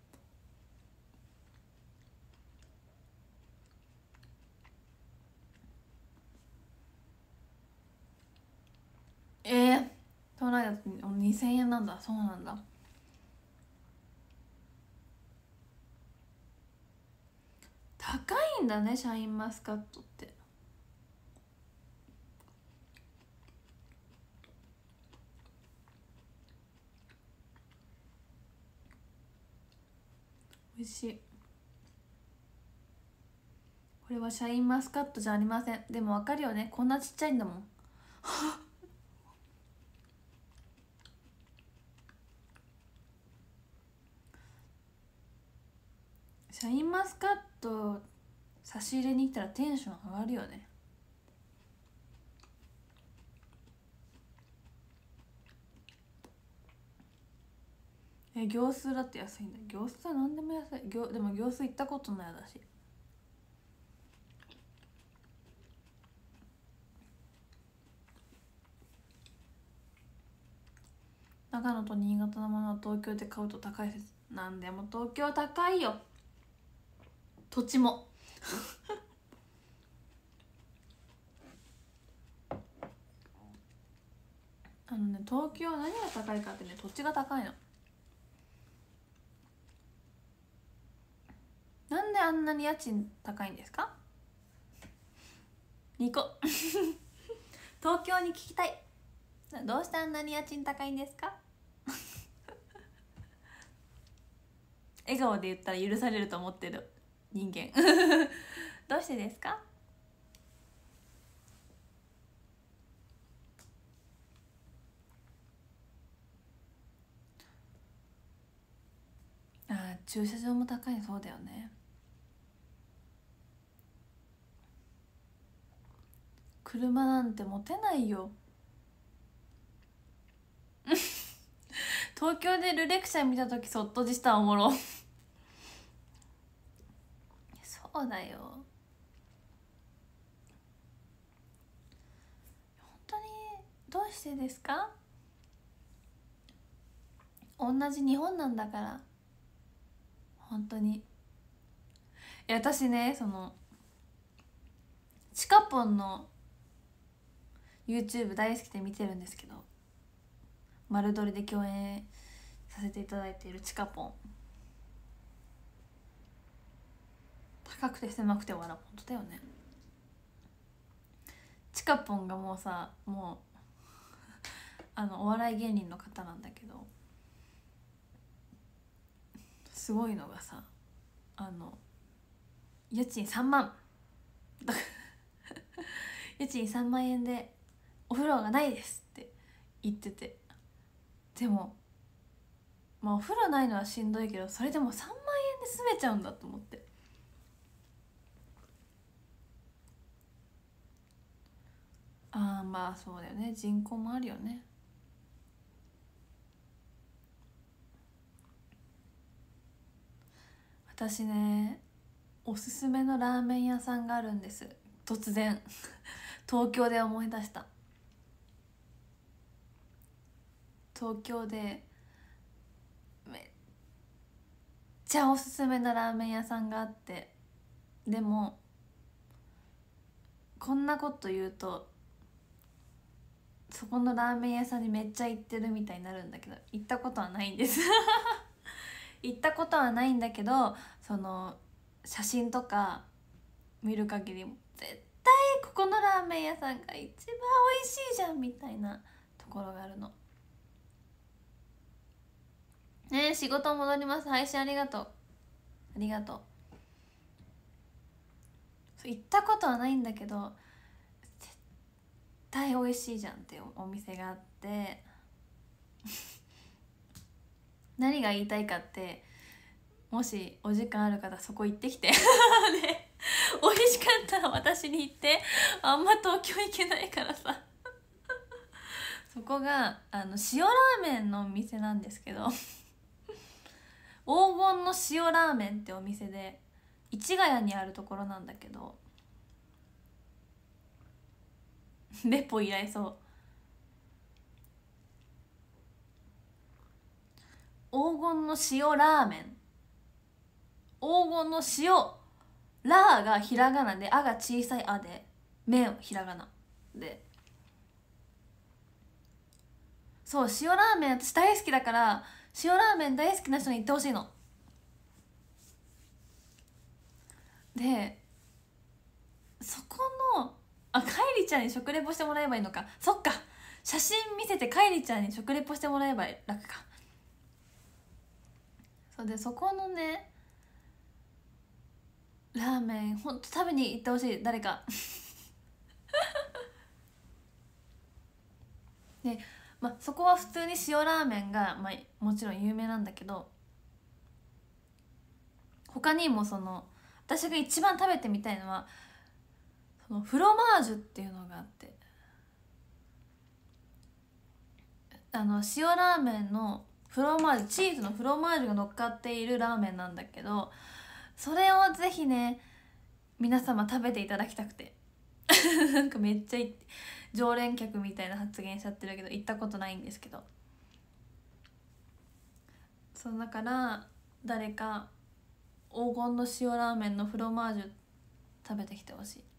えー、都内だとにせんえんなんだ。そうなんだ。高いんだね、シャインマスカットって。美味しい。これはシャインマスカットじゃありません。でもわかるよね、こんなちっちゃいんだもんシャインマスカット差し入れに行ったらテンション上がるよね。え、業数だって安いんだ。業数は何でも安い。業でも業数行ったことないだし。長野と新潟のものは東京で買うと高い説。なんでも東京高いよ、土地もあのね、東京は何が高いかってね、土地が高いの。なんであんなに家賃高いんですか？にこ東京に聞きたい。どうしてあんなに家賃高いんですか？笑顔で言ったら許されると思ってる人間どうしてですか？あー、駐車場も高い。そうだよね。車なんて持てないよ東京でルレクシャン見た時そっとじしたおもろそうだよ、本当にどうしてですか？同じ日本なんだから。本当に。いや、私ね、そのチカポンの YouTube 大好きで見てるんですけど、 丸撮りで共演させていただいているちかぽん、高くて狭くて笑う、本当だよね。ちかぽんがもうさ、もうあのお笑い芸人の方なんだけど、すごいのがさ、あの家賃さんまん家賃さんまん円でお風呂がないですって言ってて、でもまあお風呂ないのはしんどいけど、それでもさんまん円で住めちゃうんだと思って、ああまあそうだよね、人口もあるよね。私ね、おすすめのラーメン屋さんがあるんです。突然東京で思い出した。東京でめっちゃおすすめのラーメン屋さんがあって、でもこんなこと言うとそこのラーメン屋さんにめっちゃ行ってるみたいになるんだけど、行ったことはないんです行ったことはないんだけど、その写真とか見る限り絶対ここのラーメン屋さんが一番美味しいじゃんみたいなところがあるのね。え仕事戻ります。配信ありがとう、ありがとう。行ったことはないんだけど絶対美味しいじゃんっていうお店があって何が言いたいかって、もしお時間ある方そこ行ってきてで美味しかったら私に言って、あんま東京行けないからさそこがあの塩ラーメンのお店なんですけど黄金の塩ラーメンってお店で市ヶ谷にあるところなんだけど、レポ依頼そう。黄金の塩ラーメン、黄金の塩ラーがひらがなで、あが小さいあで、麺ひらがなで、そう塩ラーメン私大好きだから、塩ラーメン大好きな人に行ってほしいので、そこのあ、かいりちゃんに食レポしてもらえばいいのか。そっか、写真見せてかいりちゃんに食レポしてもらえば楽か。そうで、そこのねラーメンほんと食べに行ってほしい、誰かで、まあ、そこは普通に塩ラーメンが、まあ、もちろん有名なんだけど、他にもその私が一番食べてみたいのはそのフロマージュっていうのがあって、あの塩ラーメンのフロマージュ、チーズのフロマージュが乗っかっているラーメンなんだけど、それをぜひね皆様食べていただきたくてなんかめっちゃ常連客みたいな発言しちゃってるけど、行ったことないんですけど、そうだから誰か黄金の塩ラーメンのフロマージュ食べてきてほしい。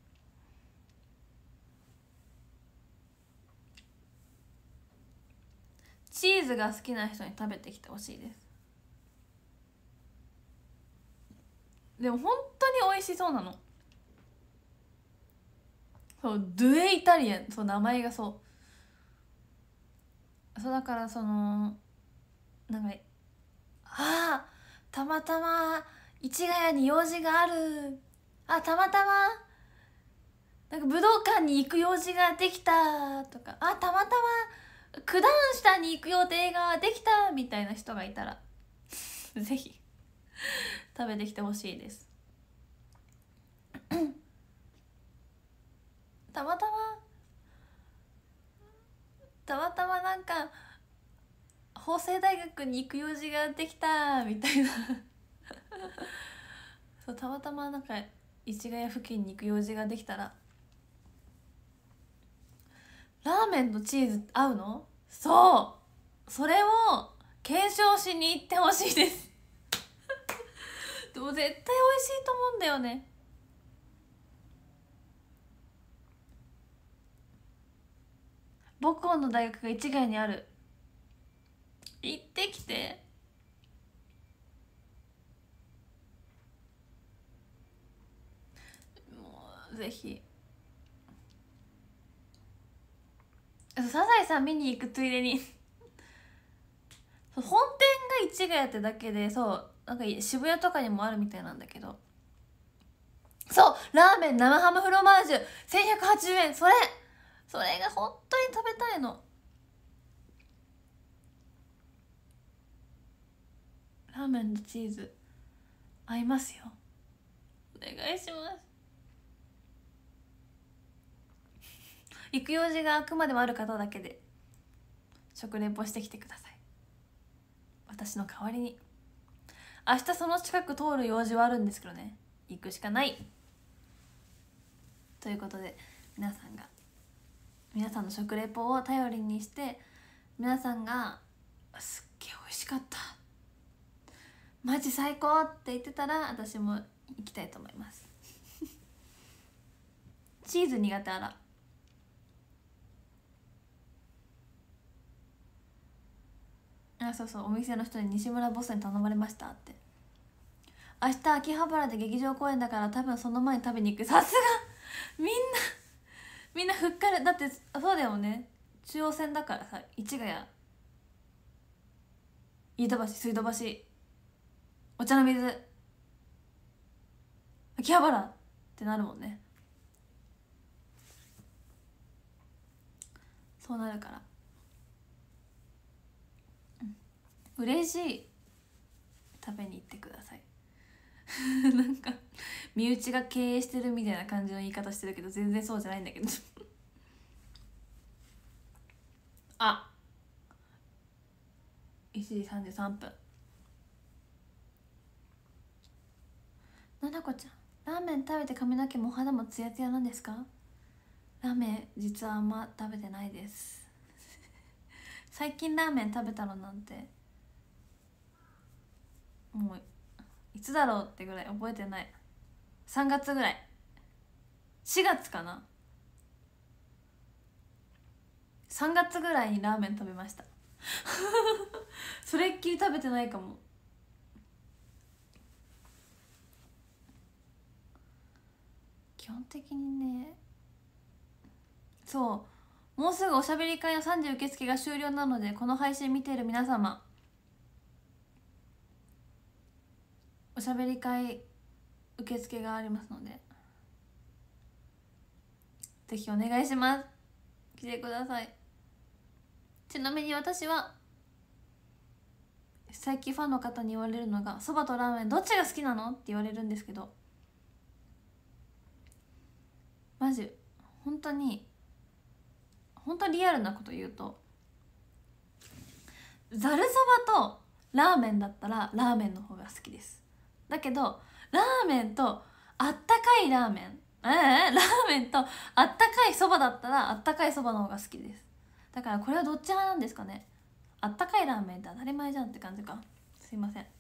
チーズが好きな人に食べてきてほしいです。でも本当に美味しそうなの。そうドゥエイタリアン、そう名前がそうそうだから、そのなんかあーたまたま市ヶ谷に用事がある、あたまたまなんか武道館に行く用事ができたとか、あたまたま九段下に行く予定ができたみたいな人がいたらぜひ食べてきてほしいですたまたまたまたまなんか法政大学に行く用事ができたみたいなそうたまたまなんか市ヶ谷付近に行く用事ができたら、ラーメンとチーズ合うの？そうそれを検証しに行ってほしいですでも絶対美味しいと思うんだよね。母校の大学が市ヶ谷にある。 行ってきて。もうぜひ。サザエさん見に行くついでに本店が市ヶ谷ってだけで、そうなんか渋谷とかにもあるみたいなんだけど、そうラーメン生ハムフロマージュせんひゃくはちじゅうえん、それそれが本当に食べたいの。ラーメンとチーズ合いますよ。お願いします。行く用事があくまでもある方だけで食レポしてきてください、私の代わりに。明日その近く通る用事はあるんですけどね、行くしかないということで、皆さんが皆さんの食レポを頼りにして、皆さんがすっげえ美味しかったマジ最高って言ってたら、私も行きたいと思いますチーズ苦手あら。あ、そうそう、お店の人に西村ボスに頼まれましたって。明日秋葉原で劇場公演だから多分その前に食べに行く。さすがみんなみんなふっかる。だってそうだよね、中央線だからさ、市ヶ谷、飯田橋、水道橋、お茶の水、秋葉原ってなるもんね。そうなるから、うん、嬉しい。食べに行ってくださいなんか身内が経営してるみたいな感じの言い方してるけど、全然そうじゃないんだけどあ、いちじさんじゅうさんぷん。ななこちゃん、ラーメン食べて髪の毛もお肌もツヤツヤなんですか？ラーメン実はあんま食べてないです最近ラーメン食べたのなんてもういつだろうってぐらい覚えてない。さんがつぐらい、しがつかな、さんがつぐらいにラーメン食べましたそれっきり食べてないかも。基本的にね、そうもうすぐおしゃべり会のさんじ受付が終了なので、この配信見ている皆様、おしゃべり会受付がありますので、ぜひお願いします。来てください。ちなみに私は最近ファンの方に言われるのが、そばとラーメンどっちが好きなのって言われるんですけど、マジ本当に本当リアルなこと言うと、ざるそばとラーメンだったらラーメンの方が好きです。だけどラーメンとあったかいラーメンええー、ラーメンとあったかいそばだったらあったかいそばの方が好きです。だからこれはどっち派なんですかね。あったかいラーメンって当たり前じゃんって感じか。すいません。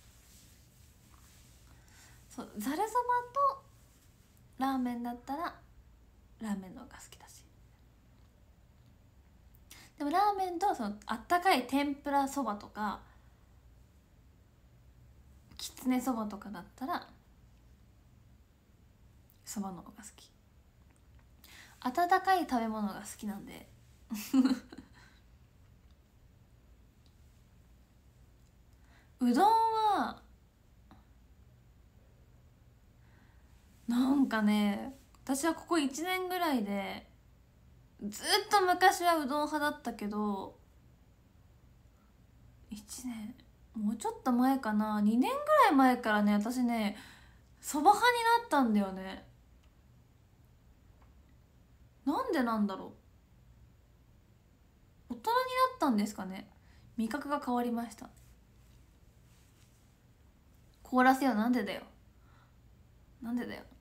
そう、ざるそばとラーメンだったらラーメンの方が好きだし、でもラーメンとそのあったかい天ぷらそばとかきつねそばとかだったらそばの方が好き。温かい食べ物が好きなんでうどんはなんかね、私はここいちねんぐらいでずっと昔はうどん派だったけど、いちねんもうちょっと前かな、にねんぐらい前からね、私ねそば派になったんだよね。なんでなんだろう、大人になったんですかね。味覚が変わりました。凍らせよ、なんでだよなんでだよ。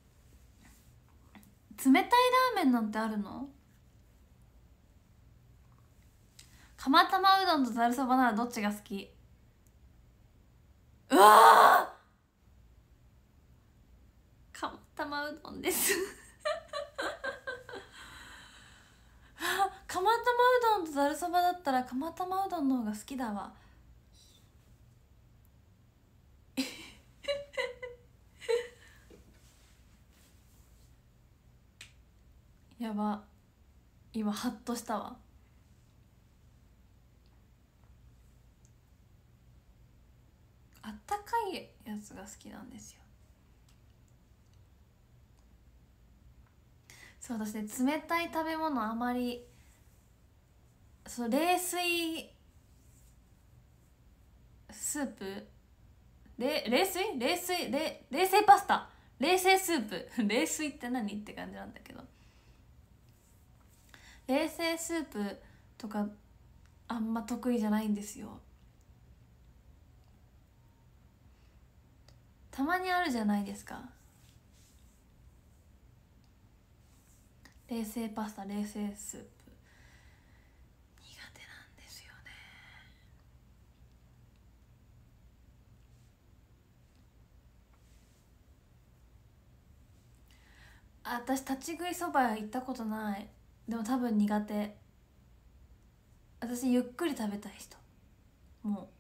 冷たいラーメンなんてあるの？釜玉うどんとざるそばならどっちが好き？うわー、釜玉うどんです釜玉うどんととざるそばだったら釜玉うどんの方が好きだわ。やば、今ハッとしたわ。あったかいやつが好きなんですよ。そう、私ね、冷たい食べ物あまり、そう、冷水スープ、冷冷水冷水冷冷製パスタ、冷製スープ冷水って何って感じなんだけど、冷製スープとかあんま得意じゃないんですよ。たまにあるじゃないですか、冷製パスタ、冷製スープ。苦手なんですよね。あ、私立ち食いそば行ったことない。でも多分苦手。私ゆっくり食べたい人。もう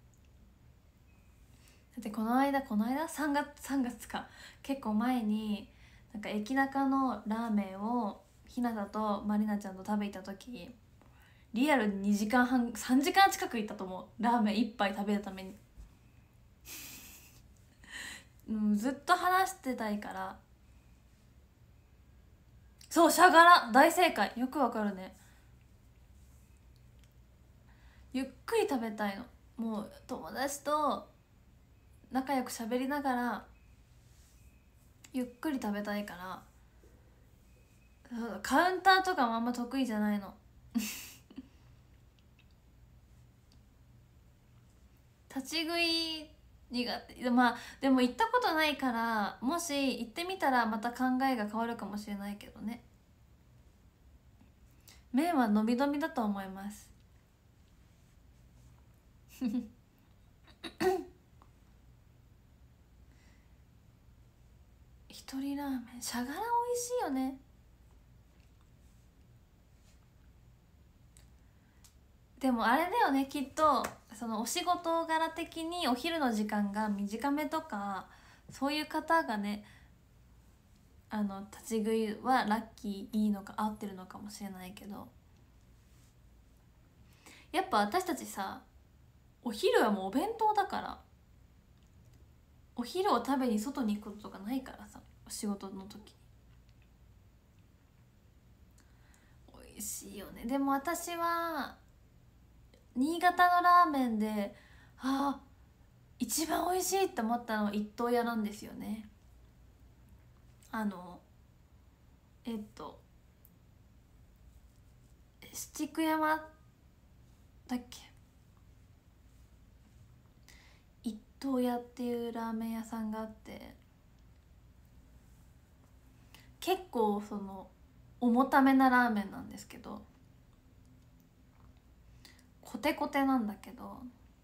だってこの間この間さんがつさんがつか、結構前になんか駅中のラーメンをひなたとまりなちゃんと食べ行った時、リアルににじかんはんさんじかん近く行ったと思う、ラーメンいっぱい食べるためにうん、ずっと話してたいから。そう、しゃがら大正解、よくわかるね。ゆっくり食べたいの。もう友達と仲良く喋りながらゆっくり食べたいから。カウンターとかもあんま得意じゃないの立ち食い苦手で、まあでも行ったことないから、もし行ってみたらまた考えが変わるかもしれないけどね。麺は伸び伸びだと思います一人ラーメン、しゃがら美味しいよね。でもあれだよね、きっとそのお仕事柄的にお昼の時間が短めとか、そういう方がね、あの立ち食いはラッキー、いいのか合ってるのかもしれないけど、やっぱ私たちさ、お昼はもうお弁当だから、お昼を食べに外に行くこととかないからさ、お仕事の時美味しいよね。でも私は新潟のラーメンで、ああ一番美味しいって思ったのは一刀屋なんですよね。あのえっと七九山だっけ、一刀屋っていうラーメン屋さんがあって、結構その重ためなラーメンなんですけど、コテコテなんだけど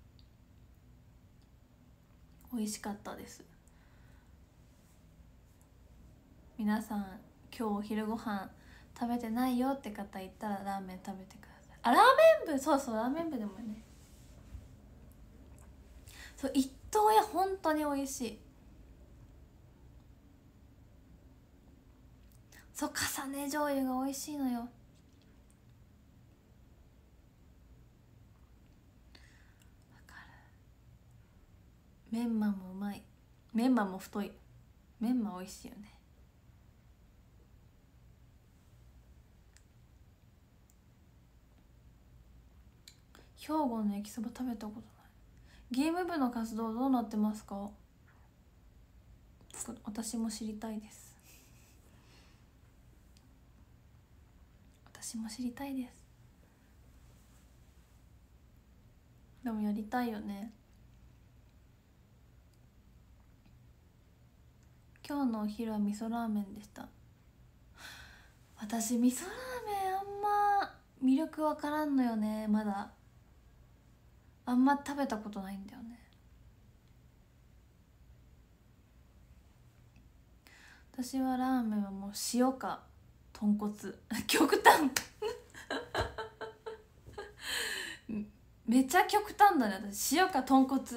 美味しかったです。皆さん今日お昼ご飯食べてないよって方いたらラーメン食べてください。あ、ラーメン部、そうそう、ラーメン部でもね。そう、一刀屋本当に美味しい。そう、重ね醤油が美味しいのよ。わかる。メンマもうまい。メンマも太い。メンマ美味しいよね。兵庫の焼きそば食べたことない。ゲーム部の活動どうなってますか？私も知りたいです。私も知りたいです。でもやりたいよね。今日のお昼は味噌ラーメンでした。私味噌ラーメンあんま魅力わからんのよね。まだあんま食べたことないんだよね。私はラーメンはもう塩か豚骨極端めちゃ極端だね私。塩か豚骨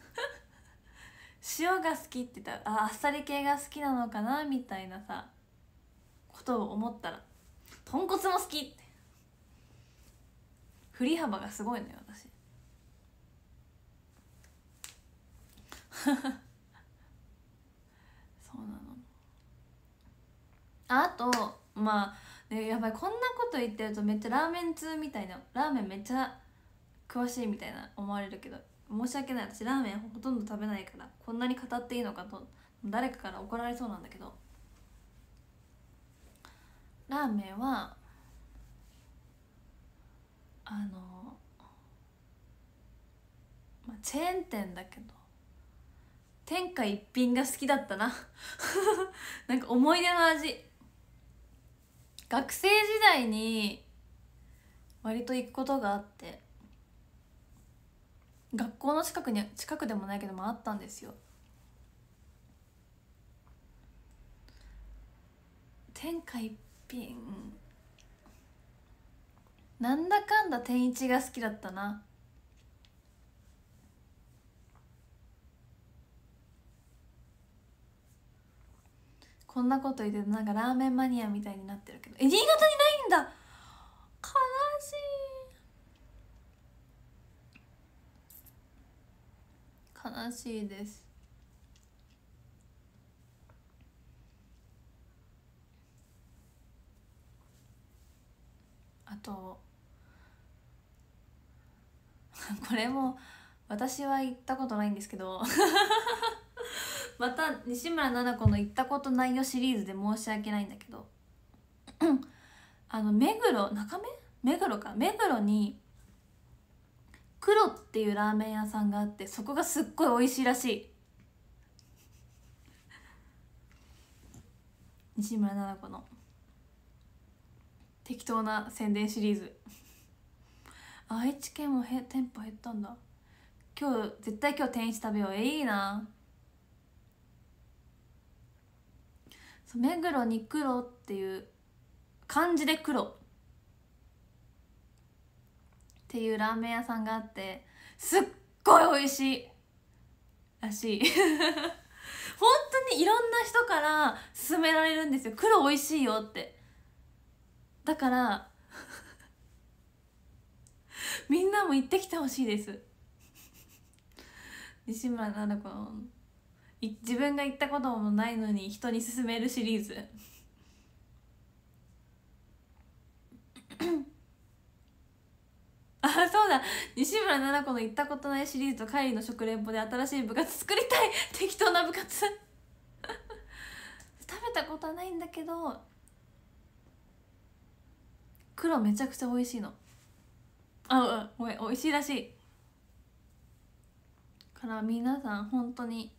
塩が好きって言ったらああっさり系が好きなのかなみたいなさことを思ったら豚骨も好きって振り幅がすごいのよ私そうなの。あとまあねやばいこんなこと言ってるとめっちゃラーメン通みたいなラーメンめっちゃ詳しいみたいな思われるけど申し訳ない私ラーメンほとんど食べないからこんなに語っていいのかと誰かから怒られそうなんだけどラーメンはあの、まあ、チェーン店だけど天下一品が好きだったななんか思い出の味学生時代に割と行くことがあって学校の近くに近くでもないけどもあったんですよ。天下一品なんだかんだ天一が好きだったな。こんなこと言ってなんかラーメンマニアみたいになってるけどえ新潟にないんだ悲しい悲しいです。あとこれも私は行ったことないんですけどまた西村奈々子の行ったことないよシリーズで申し訳ないんだけどあの目黒中目目黒か目黒に黒っていうラーメン屋さんがあってそこがすっごい美味しいらしい。西村奈々子の適当な宣伝シリーズ愛知県もへ店舗減ったんだ。今日絶対今日天一食べよう。えいいな。そう目黒に黒っていう漢字で黒っていうラーメン屋さんがあってすっごい美味しいらしい本当にいろんな人から勧められるんですよ。黒美味しいよって。だからみんなも行ってきてほしいです西村奈々子の自分が行ったこともないのに人に勧めるシリーズあ、そうだ西村奈々子の行ったことないシリーズと帰りの食レポで新しい部活作りたい適当な部活食べたことはないんだけど黒めちゃくちゃ美味しいの。あ、ごめん美味しいらしいから皆さん本当に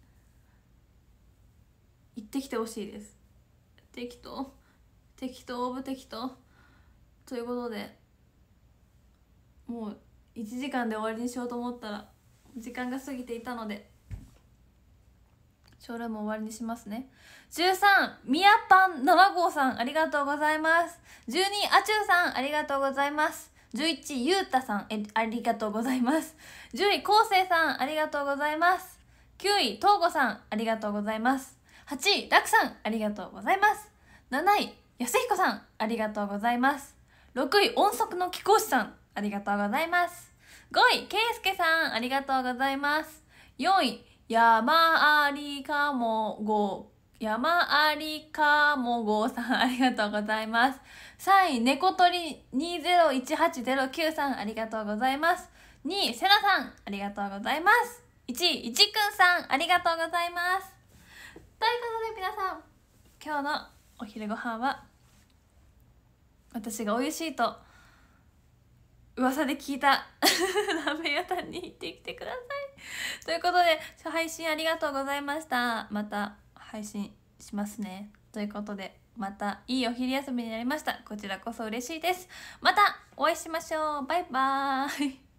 行ってきてほしいです。適当適当オブ適当ということでもういちじかんで終わりにしようと思ったら時間が過ぎていたのでショールーム終わりにしますね。じゅうさんみやぱんなな号さんありがとうございます。じゅうにあちゅうさんありがとうございます。じゅういちゆうたさんえありがとうございます。じゅういこうせいさんありがとうございます。きゅういとうごさんありがとうございます。はちいらくさんありがとうございます。なないやすひこさんありがとうございます。ろくい音速の貴公子さんありがとうございます。ごいけいすけさんありがとうございます。よんい山ありかもご山ありかもごさんありがとうございます。さんい猫鳥にゼロいちはちゼロきゅうさんありがとうございます。にいせなさんありがとうございます。いちいいちくんさんありがとうございます。ということで皆さん今日のお昼ご飯は私が美味しいと噂で聞いたラーメン屋さんに行ってきてくださいということで配信ありがとうございました。また配信しますね。ということでまたいいお昼休みになりました。こちらこそ嬉しいです。またお会いしましょう。バイバーイ